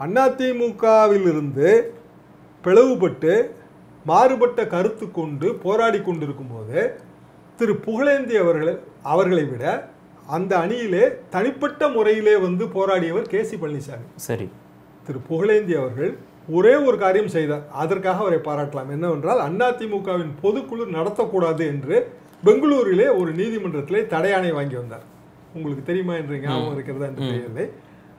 அதிமுகவில் இருந்து பிளவுபட்டு மாறுபட்ட கருத்து கொண்டு போராடி கொண்டிருக்கும் போது திரு புகழேந்தி அவர்களை விட அந்த அணியிலே தனிப்பட்ட முறையிலே வந்து போராடியவர் கேசி பழனிசாமி. சரி, திரு புகழேந்தி அவர்கள் ஒரே ஒரு காரியம் செய்தார், அதற்காக அவரை பாராட்டலாம். என்னவென்றால் அதிமுகவின் பொதுக்குழு நடத்தக்கூடாது என்று பெங்களூரிலே ஒரு நீதிமன்றத்திலே தடையாணை வாங்கி வந்தார். உங்களுக்கு தெரியுமா என்று ஞாபகம் இருக்கிறதா என்று தெரியவில்லை.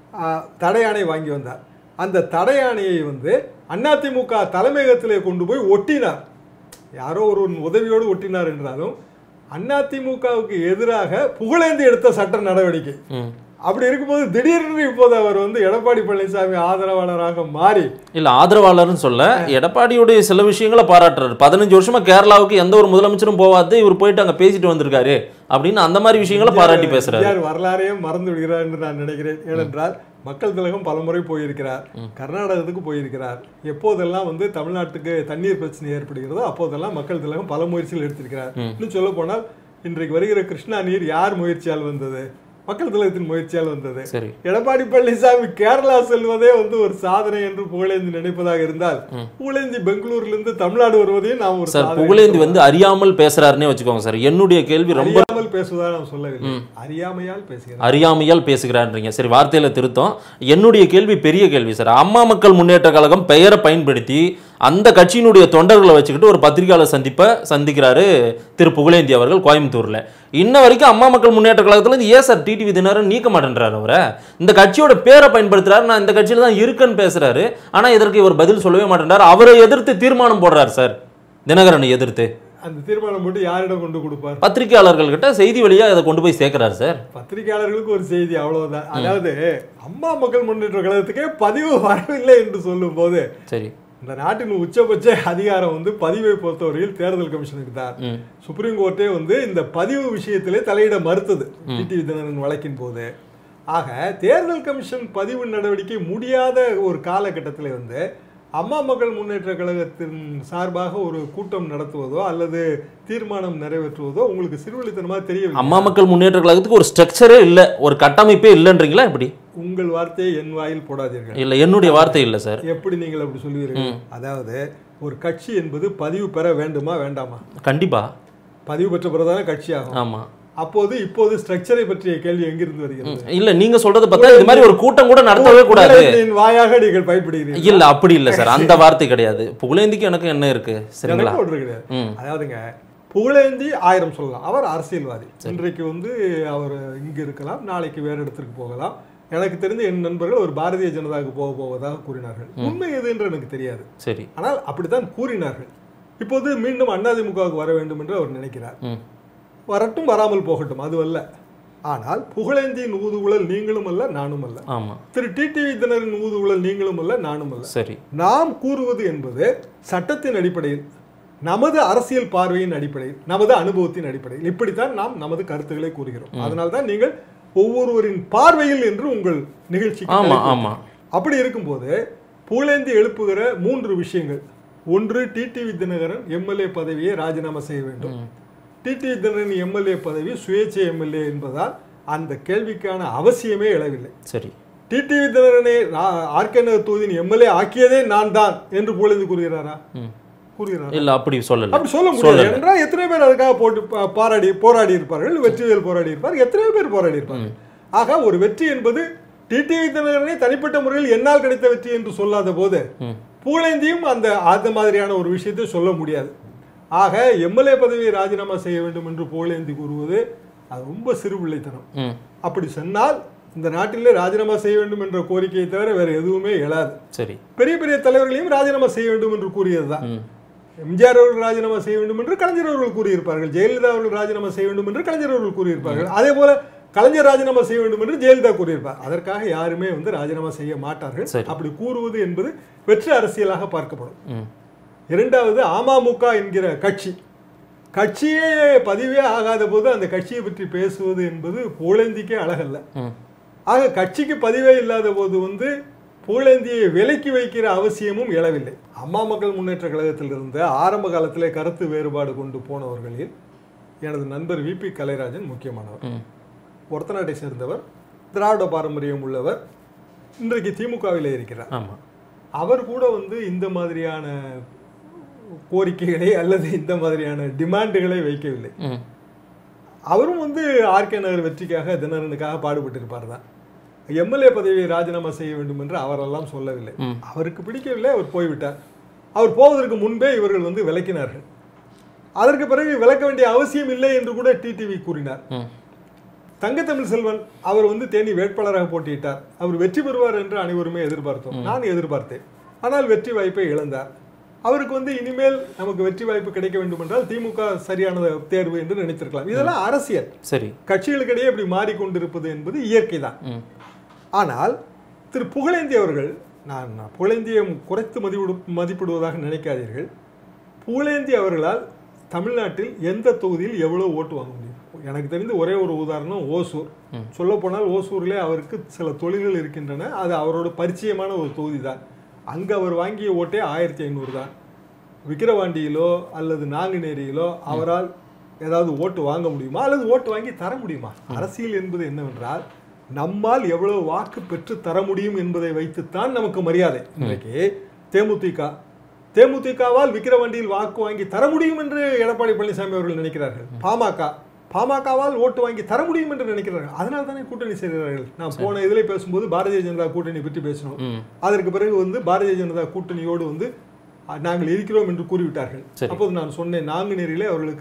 தடையாணை வாங்கி வந்தார். அந்த தடையாணையை வந்து அதிமுக தலைமையகத்திலே கொண்டு போய் ஒட்டினார். யாரோ ஒரு உதவியோடு ஒட்டினார் என்றாலும் அதிமுகவுக்கு எதிராக புகழேந்தி எடுத்த சட்ட நடவடிக்கை. அப்படி இருக்கும்போது திடீர்னு இப்போது அவர் வந்து எடப்பாடி பழனிசாமி ஆதரவாளராக மாறி, இல்ல ஆதரவாளர்னு சொல்ல, எடப்பாடியுடைய சில விஷயங்களை பாராட்டுறாரு. 15 வருஷமா கேரளாவுக்கு எந்த ஒரு முதலமைச்சரும் போவாது, இவர் போயிட்டு அங்க பேசிட்டு வந்திருக்காரு அப்படின்னு அந்த மாதிரி விஷயங்களை பாராட்டி பேசுறாரு. வரலாறையும் மறந்து விடுகிறார் என்று நான் நினைக்கிறேன். ஏனென்றால் மக்கள் திலகம் பலமுறை போயிருக்கிறார், கர்நாடகத்துக்கு போயிருக்கிறார். எப்போதெல்லாம் வந்து தமிழ்நாட்டுக்கு தண்ணீர் பிரச்சனை ஏற்படுகிறதோ அப்போதெல்லாம் மக்கள் திலகம் பல முயற்சிகள் எடுத்திருக்கிறார். இன்னும் சொல்ல போனால் இன்றைக்கு வருகிற கிருஷ்ணா நீர் யார் முயற்சியால் வந்தது? மக்கள் திலகத்தின் முயற்சியால் வந்தது. எடப்பாடி பழனிசாமி கேரளா செல்வதே வந்து ஒரு சாதனை என்று புகழேந்தி நினைப்பதாக இருந்தால் புகழேந்தி பெங்களூர்ல இருந்து தமிழ்நாடு வருவதையும் நாம் ஒரு சாதனை. புகழேந்தி வந்து அறியாமல் பேசுறாருன்னே வச்சுக்கோங்க சார். என்னுடைய கேள்வி ரொம்ப அறியாமல் பேசுவதா நான் சொல்லவில்லை, அறியாமையால் பேசுகிறேன். அறியாமையால் பேசுகிறான்றீங்க. சரி, வார்த்தையில திருத்தம். என்னுடைய கேள்வி பெரிய கேள்வி சார். அம்மா மக்கள் முன்னேற்ற கழகம் பெயரை பயன்படுத்தி அந்த கட்சியினுடைய தொண்டர்களை வச்சுக்கிட்டு ஒரு பத்திரிகையாளர் சந்திக்கிறாரு திரு புகழேந்தி அவர்கள் கோயம்புத்தூர்ல. இன்ன வரைக்கும் அம்மா மக்கள் முன்னேற்ற கழகத்துல ஏன் சார் டிடிவி தினகரன் நீக்க மாட்டேன்றாரு? அவரை இந்த கட்சியோட பேரை பயன்படுத்துறாரு, நான் இந்த கட்சியில தான் இருக்கேன்னு பேசுறாரு. ஆனா இதற்கு இவர் பதில் சொல்லவே மாட்டேன்றாரு. அவரை எதிர்த்து தீர்மானம் போடுறாரு சார், தினகரனை எதிர்த்து. அந்த தீர்மானம் போட்டு யாரிடம் கொண்டு கொடுப்பார்? பத்திரிகையாளர்கள் கிட்ட செய்தி வழியா அதை கொண்டு போய் சேர்க்கிறார் சார். பத்திரிகையாளர்களுக்கு ஒரு செய்தி, அவ்வளவுதான். அதாவது அம்மா மக்கள் முன்னேற்ற கழகத்துக்கே பதிவு வரவில்லை என்று சொல்லும் போது, சரி, இந்த நாட்டின் உச்சபட்ச அதிகாரம் வந்து பதிவை பொறுத்தவரையில் தேர்தல் கமிஷனுக்கு தான். சுப்ரீம் கோர்ட்டே வந்து இந்த பதிவு விஷயத்திலே தலையிட மறுத்தது டிடிவி தினகரன் வழக்கின் போது. ஆக தேர்தல் கமிஷன் பதிவு நடவடிக்கை முடியாத ஒரு காலகட்டத்தில் வந்து அம்மா மக்கள் முன்னேற்ற கழகத்தின் சார்பாக ஒரு கூட்டம் நடத்துவதோ அல்லது தீர்மானம் நிறைவேற்றுவதோ உங்களுக்கு சிறுவழித்தனமாக தெரியவில்லை. அம்மா மக்கள் முன்னேற்ற கழகத்துக்கு ஒரு ஸ்ட்ரக்சரே இல்லை, ஒரு கட்டமைப்பே இல்லைன்றீங்களா? எப்படி? உங்கள் வார்த்தையை என் வாயில் போடாதீர்கள். இல்லை, என்னுடைய வார்த்தை இல்லை சார். எப்படி நீங்கள் அப்படி சொல்லுவீர்கள்? அதாவது ஒரு கட்சி என்பது பதிவு பெற வேண்டுமா வேண்டாமா? கண்டிப்பா பதிவு பெற்ற பிறதான கட்சி ஆகும். ஆமா. இப்போது ஸ்ட்ரக்சரை பற்றிய கேள்வி எங்கிருந்து வருகிறது? இல்ல, நீங்க சொல்றது பார்த்தா இது மாதிரி ஒரு கூட்டம் கூட நடத்தவே கூடாது. வாயாக நீங்கள் பயப்படுகிறீர்கள். இல்ல, அப்படி இல்ல சார், அந்த வார்த்தை கிடையாது. புகழேந்திக்கு எனக்கு என்ன இருக்கு? சரிங்களா? கிடையாது. அதாவதுங்க, புகழேந்தி 1000 சொல்லலாம், அவர் அரசியல்வாதி. இன்றைக்கு வந்து அவர் இங்கு இருக்கலாம், நாளைக்கு வேறு இடத்திற்கு போகலாம். எனக்கு தெரிந்த என் நண்பர்கள் ஒரு பாரதிய ஜனதாவுக்கு போவதாக கூறினார்கள். உண்மை எது என்று எனக்கு தெரியாது. சரி, ஆனால் அப்படித்தான் கூறினார்கள். இப்போது மீண்டும் அதிமுகவுக்கு வர வேண்டும் என்று அவர் நினைக்கிறார். வரட்டும், வராமல் போகட்டும், அது அல்ல. ஆனால் புகழேந்தியின் ஊதுகுழல் நீங்களும் அல்ல நானும் அல்ல. திரு டிடிவி தினகரன் ஊதுகுழல் நீங்களும் அல்ல நானும் அல்ல. சரி, நாம் கூறுவது என்பது சட்டத்தின் அடிப்படையில், நமது அரசியல் பார்வையின் அடிப்படையில், நமது அனுபவத்தின் அடிப்படையில் இப்படித்தான் நாம் நமது கருத்துக்களை கூறுகிறோம். அதனால்தான் நீங்கள் ஒவ்வொருவரின் பார்வையில் என்று உங்கள் நிகழ்ச்சி. அப்படி இருக்கும்போது புகழேந்தி எழுப்புகிற 3 விஷயங்கள். ஒன்று, டிடிவி தினகரன் எம்எல்ஏ பதவியை ராஜினாமா செய்ய வேண்டும். டிடிவி தினகரன் எம்எல்ஏ பதவி சுயேட்சை எம்எல்ஏ என்பதால் அந்த கேள்விக்கான அவசியமே எழவில்லை. சரி, டிடிவி தினகரனை ஆர்கே நகர் தொகுதியின் எம்எல்ஏ ஆக்கியதே நான் தான் என்று புகழேந்தி கூறுகிறாரா? இல்ல, அப்படி சொல்லல. அப்படி சொல்ல முடியாது என்றால் எத்தனை பேர் அதுக்காக போராடி இருப்பார்கள்? வெற்றிவேல் போராடி இருப்பார், எத்தனையோ பேர் போராடி இருப்பார்கள். ஆக ஒரு வெற்றி என்பது டிடிவி தினகரனை தனிப்பட்ட முறையில் என்னால் கிடைத்த வெற்றி என்று சொல்லாத போது புகழேந்தியும் அந்த மாதிரியான ஒரு விஷயத்தை சொல்ல முடியாது. ஆக எம்எல்ஏ பதவியை ராஜினாமா செய்ய வேண்டும் என்று புகழேந்தி கூறுவது அது ரொம்ப சிறுபிள்ளைத்தனம். அப்படி சொன்னால் இந்த நாட்டிலே ராஜினாமா செய்ய வேண்டும் என்ற கோரிக்கையை தவிர வேற எதுவுமே எழாது. சரி, பெரிய பெரிய தலைவர்களையும் ராஜினாமா செய்ய வேண்டும் என்று கூறியதுதான். எம்ஜிஆர் அவர்கள் ராஜினாமா செய்ய வேண்டும் என்று கலைஞர் அவர்கள் கூறியிருப்பார்கள். ஜெயலலிதா அவர்கள் ராஜினாமா செய்ய வேண்டும் என்று கலைஞர் அவர்கள் கூறியிருப்பார்கள். அதே போல கலைஞர் ராஜினாமா செய்ய வேண்டும் என்று ஜெயலலிதா கூறியிருப்பார். அதற்காக யாருமே வந்து ராஜினாமா செய்ய மாட்டார்கள். அப்படி கூறுவது என்பது வெற்றி அரசியலாக பார்க்கப்படும். இரண்டாவது, அமமுக என்கிற கட்சியே பதிவே ஆகாத போது அந்த கட்சியை பற்றி பேசுவது என்பது புகழேந்திக்கே அழகல்ல. ஆக கட்சிக்கு பதிவே இல்லாத போது வந்து புகழேந்தியை விலக்கி வைக்கிற அவசியமும் எழவில்லை. அம்மா மக்கள் முன்னேற்ற கழகத்தில் இருந்த ஆரம்ப காலத்திலே கருத்து வேறுபாடு கொண்டு போனவர்களில் எனது நண்பர் விபி கலைராஜன் முக்கியமானவர். ஒருத்தநாட்டை சேர்ந்தவர், திராவிட பாரம்பரியம் உள்ளவர், இன்றைக்கு திமுகவிலே இருக்கிறார். அவர் கூட வந்து இந்த மாதிரியான கோரிக்கைகளை அல்லது இந்த மாதிரியான டிமாண்டுகளை வைக்கவில்லை. அவரும் வந்து ஆர்கே நகர் வெற்றிக்காக தினகரனுக்காக பாடுபட்டிருப்பார் தான். எம்எல்ஏ பதவியை ராஜினாமா செய்ய வேண்டும் என்று அவரெல்லாம் சொல்லவில்லை. அவருக்கு பிடிக்கவில்லை, அவர் போய்விட்டார். அவர் போவதற்கு முன்பே இவர்கள் வந்து விளக்கினார்கள். அதற்கு பிறகு விளக்க வேண்டிய அவசியம் இல்லை என்று கூட டிடிவி கூறினார். தங்கத்தமிழ் செல்வன் அவர் வந்து தேனி வேட்பாளராக போட்டியிட்டார். அவர் வெற்றி பெறுவார் என்று அனைவருமே எதிர்பார்த்தோம். நான் எதிர்பார்த்தேன். ஆனால் வெற்றி வாய்ப்பை இழந்தார். அவருக்கு வந்து இனிமேல் நமக்கு வெற்றி வாய்ப்பு கிடைக்க வேண்டும் என்றால் திமுக சரியான தேர்வு என்று நினைத்திருக்கலாம். இதெல்லாம் அரசியல். சரி, கட்சிகளுக்கிடையே இப்படி மாறிக்கொண்டிருப்பது என்பது இயற்கை தான். ஆனால் திரு புகழேந்தி அவர்கள், நான் புகழேந்தியை குறைத்து மதிப்பிடுவதாக நினைக்காதீர்கள். புகழேந்தி அவர்களால் தமிழ்நாட்டில் எந்த தொகுதியில் எவ்வளவு ஓட்டு வாங்க முடியும்? எனக்கு தெரிந்து ஒரே ஒரு உதாரணம் ஓசூர். சொல்ல போனால் ஓசூரிலே அவருக்கு சில தொழில்கள் இருக்கின்றன. அது அவரோட பரிச்சயமான ஒரு தொகுதி தான். அங்கே அவர் வாங்கிய ஓட்டே 1500 தான். விக்கிரவாண்டியிலோ அல்லது நாங்குநேரியிலோ அவரால் ஏதாவது ஓட்டு வாங்க முடியுமா அல்லது ஓட்டு வாங்கி தர முடியுமா? அரசியல் என்பது என்னவென்றால் நம்மால் எவ்வளவு வாக்கு பெற்று தர முடியும் என்பதை வைத்துத்தான் நமக்கு மரியாதை. இன்றைக்கு தேமுதிகவால் விக்கிரவாண்டியில் வாக்கு வாங்கி தர முடியும் என்று எடப்பாடி பழனிசாமி அவர்கள் நினைக்கிறார்கள். பாமகவால் ஓட்டு வாங்கி தர முடியும் என்று நினைக்கிறார்கள். அதனால தானே கூட்டணி செய்கிறார்கள். நான் போன இதிலே பேசும்போது பாரதிய ஜனதா கூட்டணி பற்றி பேசணும். அதற்கு பிறகு வந்து பாரதிய ஜனதா கூட்டணியோடு வந்து நாங்கள் இருக்கிறோம் என்று கூறிவிட்டார்கள். அப்போது நான் சொன்னேன், நாங்குநேரியிலே அவர்களுக்கு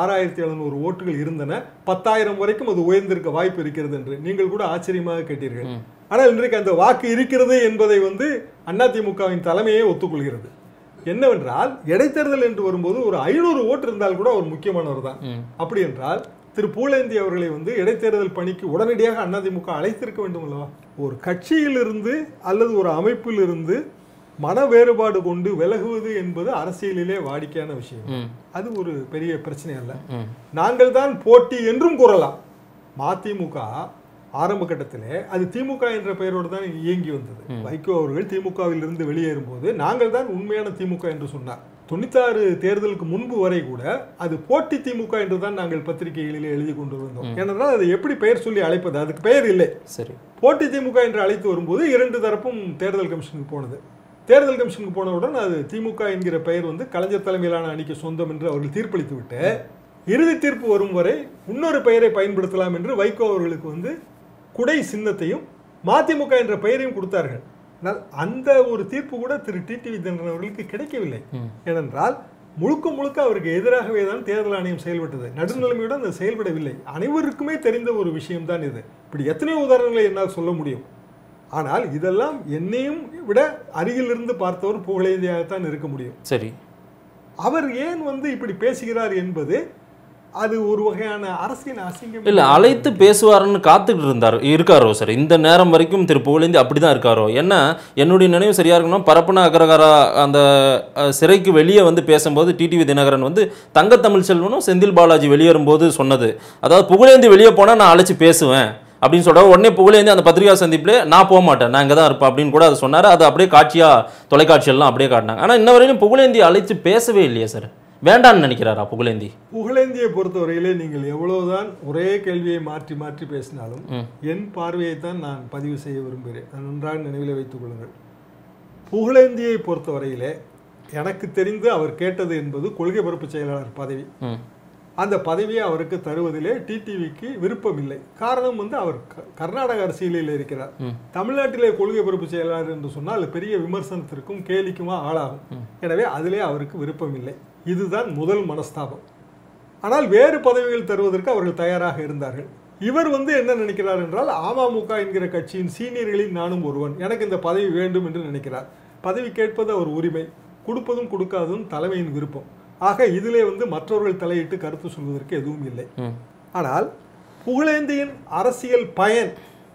6700 ஓட்டுகள் இருந்தன, 10,000 வரைக்கும் அது உயர்ந்திருக்க வாய்ப்பு இருக்கிறது என்று நீங்கள் கூட ஆச்சரியமாக கேட்டீர்கள். ஆனால் இன்றைக்கு அந்த வாக்கு இருக்கிறது என்பதை வந்து அதிமுகவின் தலைமையே ஒத்துக்கொள்கிறது. என்னவென்றால் இடைத்தேர்தல் என்று வரும்போது ஒரு 500 ஓட்டு இருந்தால் கூட ஒரு முக்கியமானவர் தான். அப்படி என்றால் திரு புகழேந்தி அவர்களை வந்து இடைத்தேர்தல் பணிக்கு உடனடியாக அதிமுக அழைத்திருக்க வேண்டும் அல்லவா? ஒரு கட்சியிலிருந்து அல்லது ஒரு அமைப்பில் இருந்து மன வேறுபாடு கொண்டு விலகுவது என்பது அரசியலிலே வாடிக்கையான விஷயம். அது ஒரு பெரிய பிரச்சனை அல்ல. நாங்கள் தான் போட்டி என்றும் கூறலாம். மதிமுக ஆரம்ப கட்டத்திலே அது திமுக என்ற பெயரோடு தான் இயங்கி வந்தது. வைகோ அவர்கள் திமுகவில் இருந்து வெளியேறும் போது நாங்கள் தான் உண்மையான திமுக என்று சொன்னார். 96 தேர்தலுக்கு முன்பு வரை கூட அது போட்டி திமுக என்று தான் நாங்கள் பத்திரிகைகளிலே எழுதி கொண்டு வந்தோம். ஏனென்றால் அதை எப்படி பெயர் சொல்லி அழைப்பது? அதுக்கு பெயர் இல்லை. சரி, போட்டி திமுக என்று அழைத்து வரும்போது 2 தரப்பும் தேர்தல் கமிஷனுக்கு போனது. தேர்தல் கமிஷனுக்கு போனவுடன் அது திமுக என்கிற பெயர் வந்து கலைஞர் தலைமையிலான அணிக்கு சொந்தம் என்று அவர்கள் தீர்ப்பளித்து விட்டு இறுதி தீர்ப்பு வரும் வரை இன்னொரு பெயரை பயன்படுத்தலாம் என்று வைகோ அவர்களுக்கு வந்து குடை சின்னத்தையும் மதிமுக என்ற பெயரையும் கொடுத்தார்கள். ஆனால் அந்த ஒரு தீர்ப்பு கூட திரு டிடிவி தினகரன் அவர்களுக்கு கிடைக்கவில்லை. ஏனென்றால் முழுக்க முழுக்க அவருக்கு எதிராகவே தான் தேர்தல் ஆணையம் செயல்பட்டது. நடுநிலைமையுடன் அது செயல்படவில்லை. அனைவருக்குமே தெரிந்த ஒரு விஷயம்தான் இது. இப்படி எத்தனையோ உதாரணங்களை என்னால் சொல்ல முடியும். ஆனால் இதெல்லாம் என்னையும் விட அருகிலிருந்து பார்த்தவர் புகழேந்தியாகத்தான் இருக்க முடியும். சரி, அவர் ஏன் வந்து இப்படி பேசுகிறார் என்பது அது ஒரு வகையான அரசியல் அசிங்கம். இல்லை, அழைத்து பேசுவாருன்னு காத்துக்கிட்டு இருக்காரோ சார்? இந்த நேரம் வரைக்கும் திரு புகழேந்தி அப்படி தான் இருக்காரோ? என்ன என்னுடைய நினைவு சரியாக இருக்கணும், பரப்பன அகரகாரா அந்த சிறைக்கு வெளியே வந்து பேசும்போது டிடிவி தினகரன் வந்து தங்கத்தமிழ் செல்வனும் செந்தில் பாலாஜி வெளியேறும்போது சொன்னது, அதாவது புகழேந்தி வெளியே போனால் நான் அழைச்சி பேசுவேன் அப்படின்னு சொல்ற உடனே புகழேந்தி அந்த பத்திரிகா சந்திப்பிலே நான் போக மாட்டேன், நான் இங்கே தான் இருப்பேன் அப்படின்னு கூட அதை சொன்னார். அது அப்படியே காட்சியாக தொலைக்காட்சியெல்லாம் அப்படியே காட்டினாங்க. ஆனால் இன்ன வரையிலும் புகழேந்தி அழைத்து பேசவே இல்லையே சார். வேண்டான்னு நினைக்கிறாரா புகழேந்தி? புகழேந்தியை பொறுத்தவரையிலே நீங்கள் எவ்வளவுதான் ஒரே கேள்வியை மாற்றி மாற்றி பேசினாலும் என் பார்வையை தான் நான் பதிவு செய்ய விரும்புகிறேன். நான் நன்றாக நினைவில் வைத்துக் கொள்ளுங்கள். புகழேந்தியை பொறுத்தவரையிலே எனக்கு தெரிந்து அவர் கேட்டது என்பது கொள்கை பரப்பு செயலாளர் பதவி. அந்த பதவியை அவருக்கு தருவதிலே டிடிவிக்கு விருப்பம் இல்லை. காரணம் வந்து அவர் கர்நாடக அரசியலில் இருக்கிறார். தமிழ்நாட்டிலே கொள்கை பரப்பு செயலாளர் என்று சொன்னால் பெரிய விமர்சனத்திற்கும் கேலிக்குமா ஆளாகும். எனவே அதிலே அவருக்கு விருப்பம் இல்லை. இதுதான் முதல் மனஸ்தாபம். ஆனால் வேறு பதவிகள் தருவதற்கு அவர்கள் தயாராக இருந்தார்கள். இவர் வந்து என்ன நினைக்கிறார் என்றால், அமமுக என்கிற கட்சியின் சீனியர்களில் நானும் ஒருவன், எனக்கு இந்த பதவி வேண்டும் என்று நினைக்கிறார். பதவி கேட்பது அவர் உரிமை, கொடுப்பதும் கொடுக்காததும் தலைமையின் விருப்பம். ஆக இதிலே வந்து மற்றவர்கள் தலையிட்டு கருத்து சொல்வதற்கு எதுவும் இல்லை. ஆனால் புகழேந்தியின் அரசியல் பயன்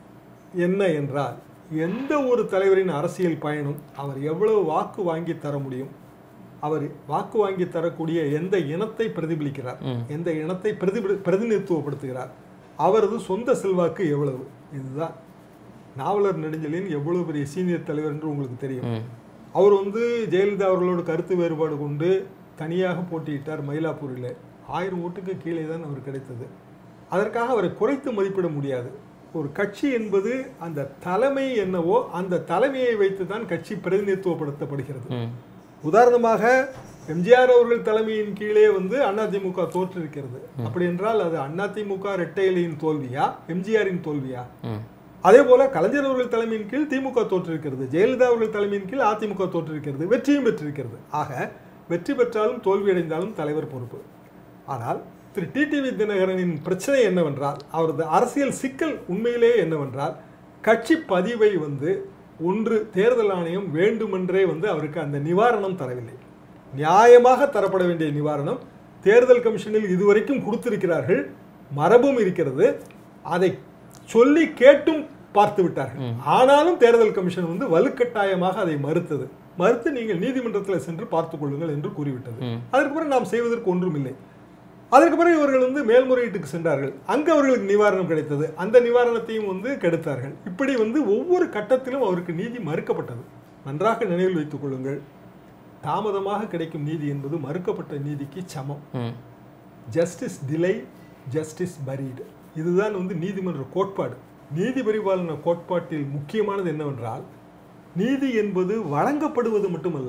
என்ன என்றால், எந்த ஒரு தலைவரின் அரசியல் பயனும் அவர் எவ்வளவு வாக்கு வாங்கி தர முடியும், அவர் வாக்கு வாங்கி தரக்கூடிய எந்த இனத்தை பிரதிபலிக்கிறார், எந்த இனத்தை பிரதிநிதித்துவப்படுத்துகிறார், அவரது சொந்த செல்வாக்கு எவ்வளவு, இதுதான். நாவலர் நெடுஞ்செழியன் எவ்வளவு பெரிய சீனியர் தலைவர் என்று உங்களுக்கு தெரியும். அவர் வந்து ஜெயலலிதா அவர்களோட கருத்து வேறுபாடு கொண்டு தனியாக போட்டியிட்டார் மயிலாப்பூரில். 1000 ஓட்டுக்கு கீழே தான் அவர் கிடைத்தது. அதற்காக அவரை குறைத்து மதிப்பிட முடியாது. ஒரு கட்சி என்பது அந்த தலைமை என்னவோ அந்த தலைமையை வைத்து தான் கட்சி பிரதிநிதித்துவப்படுத்தப்படுகிறது. உதாரணமாக எம்ஜிஆர் அவர்கள் தலைமையின் கீழே வந்து அதிமுக தோற்றிருக்கிறது. அப்படி என்றால் அது அதிமுக இரட்டை இலையின் தோல்வியா, எம்ஜிஆரின் தோல்வியா? அதே போல கலைஞர் அவர்கள் தலைமையின் கீழ் திமுக தோற்றிருக்கிறது, ஜெயலலிதா அவர்கள் தலைமையின் கீழ் அதிமுக தோற்றிருக்கிறது, வெற்றியும் பெற்றிருக்கிறது. ஆக வெற்றி பெற்றாலும் தோல்வி அடைந்தாலும் தலைவர் பொறுப்பு. ஆனால் திரு டிடிவி தினகரனின் பிரச்சனை என்னவென்றால், அவரது அரசியல் சிக்கல் உண்மையிலேயே என்னவென்றால், கட்சி பதிவை வந்து ஒன்று தேர்தல் ஆணையம் வேண்டுமென்றே வந்து அவருக்கு அந்த நிவாரணம் தரவில்லை. நியாயமாக தரப்பட வேண்டிய நிவாரணம் தேர்தல் கமிஷனில் இதுவரைக்கும் கொடுத்திருக்கிறார்கள், மரபும் இருக்கிறது. அதை சொல்லி கேட்டும் பார்த்து விட்டார்கள். ஆனாலும் தேர்தல் கமிஷன் வந்து வலுக்கட்டாயமாக அதை மறுத்து நீங்கள் நீதிமன்றத்தில் சென்று பார்த்துக் கொள்ளுங்கள் என்று கூறிவிட்டது. அதற்கு பிறகு நாம் செய்வதற்கு ஒன்றும் இல்லை. அதற்கு பிறகு இவர்கள் வந்து மேல்முறையீட்டுக்கு சென்றார்கள். அங்கு அவர்களுக்கு நிவாரணம் கிடைத்தது. அந்த நிவாரணத்தையும் வந்து கெடுத்தார்கள். இப்படி வந்து ஒவ்வொரு கட்டத்திலும் அவருக்கு நீதி மறுக்கப்பட்டது. நன்றாக நினைவில் வைத்துக் கொள்ளுங்கள், தாமதமாக கிடைக்கும் நீதி என்பது மறுக்கப்பட்ட நீதிக்கு சமம். Justice delay, justice buried. இதுதான் வந்து நீதிமன்ற கோட்பாடு. நீதி பரிபாலன கோட்பாட்டில் முக்கியமானது என்னவென்றால், நீதி என்பது வழங்கப்படுவது மட்டுமல்ல,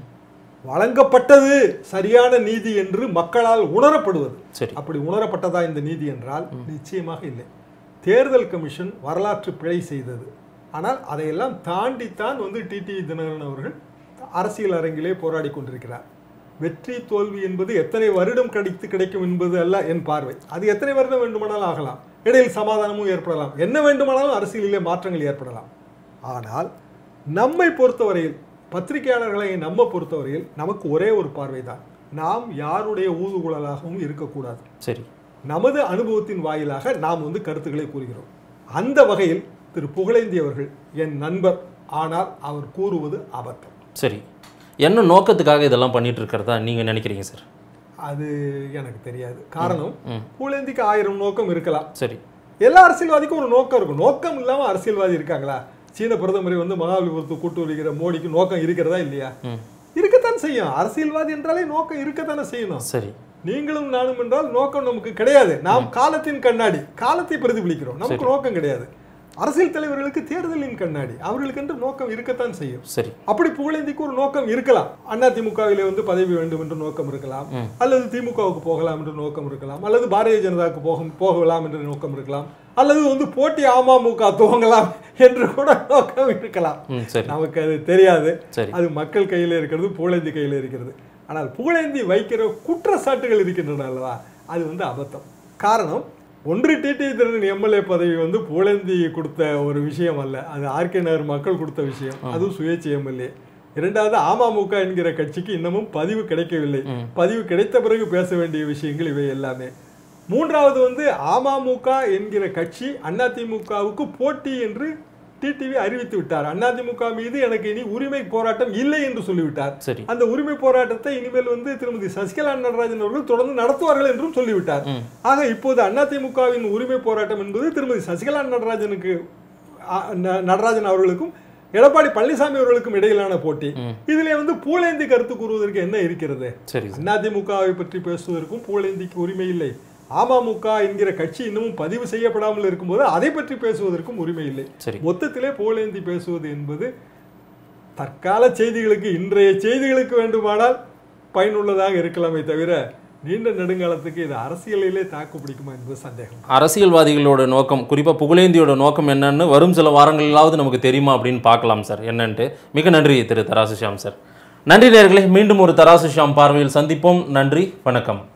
வழங்கப்பட்டது சரியான நீதி என்று மக்களால் உணரப்படுவது. அப்படி உணரப்பட்டதா இந்த நீதி என்றால் நிச்சயமாக இல்லை. தேர்தல் கமிஷன் வரலாற்று பிழை செய்தது. ஆனால் அதையெல்லாம் தாண்டித்தான் வந்து டிடிவி தினகரன் அவர்கள் அரசியல் அரங்கிலே போராடி கொண்டிருக்கிறார். வெற்றி தோல்வி என்பது எத்தனை வருடம் கிடைக்கும் என்பது அல்ல என் பார்வை. அது எத்தனை வருடம் வேண்டுமானாலும் ஆகலாம், இடையில் சமாதானமும் ஏற்படலாம், என்ன வேண்டுமானாலும் அரசியலிலே மாற்றங்கள் ஏற்படலாம். ஆனால் நம்மை பொறுத்தவரையில், பத்திரிகையாளர்களை நம்ம பொறுத்தவரையில் நமக்கு ஒரே ஒரு பார்வை தான். நாம் யாருடைய ஊதுகுழலாகவும் இருக்கக்கூடாது. சரி, நமது அனுபவத்தின் வாயிலாக நாம் வந்து கருத்துக்களை கூறுகிறோம். அந்த வகையில் திரு புகழேந்தி அவர்கள் என் நண்பர், ஆனால் அவர் கூறுவது அபத்தம். சரி, என்ன நோக்கத்துக்காக இதெல்லாம் பண்ணிட்டு இருக்கிறதா நீங்க நினைக்கிறீங்க சார்? அது எனக்கு தெரியாது. காரணம், புகழேந்திக்கு 1000 நோக்கம் இருக்கலாம். சரி, எல்லா அரசியல்வாதிக்கும் ஒரு நோக்கம் இருக்கும். நோக்கம் இல்லாம அரசியல்வாதி இருக்காங்களா? சீன பிரதமரை வந்து மகாபலிபுரத்து கூட்டு வருகிற மோடிக்கு நோக்கம் இருக்கிறதா இல்லையா? இருக்கத்தான் செய்யும். அரசியல்வாதி என்றாலே நோக்கம் இருக்கத்தானே செய்யணும். சரி, நீங்களும் நானும் என்றால் நோக்கம் நமக்கு கிடையாது. நாம் காலத்தின் கண்ணாடி, காலத்தை பிரதிபலிக்கிறோம். நமக்கு நோக்கம் கிடையாது. அரசியல் தலைவர்களுக்கு தேர்தலின் கண்ணாடி, அவர்களுக்கு என்று நோக்கம் இருக்கத்தான் செய்யும். சரி, அப்படி புகழேந்திக்கு ஒரு நோக்கம் இருக்கலாம். அதிமுகவிலே வந்து பதவி வேண்டும் என்று நோக்கம் இருக்கலாம், அல்லது திமுகவுக்கு போகலாம் என்று நோக்கம் இருக்கலாம், அல்லது பாரதிய ஜனதாவுக்கு போகலாம் என்று நோக்கம் இருக்கலாம், அல்லது வந்து போட்டி அமமுக துவங்கலாம் என்று கூட நோக்கம் இருக்கலாம். நமக்கு அது தெரியாது. அது மக்கள் கையில் இருக்கிறது, புகழேந்தி கையில் இருக்கிறது. ஆனால் புகழேந்தி வைக்கிற குற்றச்சாட்டுகள் இருக்கின்றன அல்லவா, அது வந்து அபத்தம். காரணம், ஒன்று டிடிவி தினகரன் எம்எல்ஏ பதவி வந்து புகழேந்தி கொடுத்த ஒரு விஷயம் அல்ல, அது ஆர்கே நகர் மக்கள் கொடுத்த விஷயம், அதுவும் சுயேட்சை எம்எல்ஏ. இரண்டாவது, அமமுக என்கிற கட்சிக்கு இன்னமும் பதிவு கிடைக்கவில்லை. பதிவு கிடைத்த பிறகு பேச வேண்டிய விஷயங்கள் இவை எல்லாமே. மூன்றாவது வந்து அமமுக என்கிற கட்சி அதிமுகவுக்கு போட்டி என்று டிடிவி அறிவித்து விட்டார். அதிமுக மீது எனக்கு இனி உரிமை போராட்டம் இல்லை என்று சொல்லிவிட்டார். அந்த உரிமை போராட்டத்தை இனிமேல் வந்து திருமதி சசிகலா நடராஜன் அவர்கள் தொடர்ந்து நடத்துவார்கள் என்றும் சொல்லிவிட்டார். ஆக இப்போது அதிமுகவின் உரிமை போராட்டம் என்பது திருமதி சசிகலா நடராஜன் அவர்களுக்கும் எடப்பாடி பழனிசாமி அவர்களுக்கும் இடையிலான போட்டி. இதிலே வந்து புகழேந்தி கருத்து கூறுவதற்கு என்ன இருக்கிறது? அதிமுகவை பற்றி பேசுவதற்கும் புகழேந்திக்கு உரிமை இல்லை. அமமுக என்கிற கட்சி இன்னமும் பதிவு செய்யப்படாமல் இருக்கும்போது அதை பற்றி பேசுவதற்கும் உரிமை இல்லை. மொத்தத்திலே புகழேந்தி பேசுவது என்பது தற்கால செய்திகளுக்கு, இன்றைய செய்திகளுக்கு வேண்டுமானால் பயனுள்ளதாக இருக்கலாமே தவிர நீண்ட நெடுங்காலத்துக்கு இது அரசியலிலே தாக்கு பிடிக்குமா என்பது சந்தேகம். அரசியல்வாதிகளோட நோக்கம், குறிப்பாக புகழேந்தியோட நோக்கம் என்னன்னு வரும் சில வாரங்களிலாவது நமக்கு தெரியுமா அப்படின்னு பார்க்கலாம் சார் என்னன்ட்டு. மிக நன்றி திரு தராசு ஷியாம் சார். நன்றி நேயர்களே, மீண்டும் ஒரு தராசு ஷியாம் பார்வையில் சந்திப்போம். நன்றி, வணக்கம்.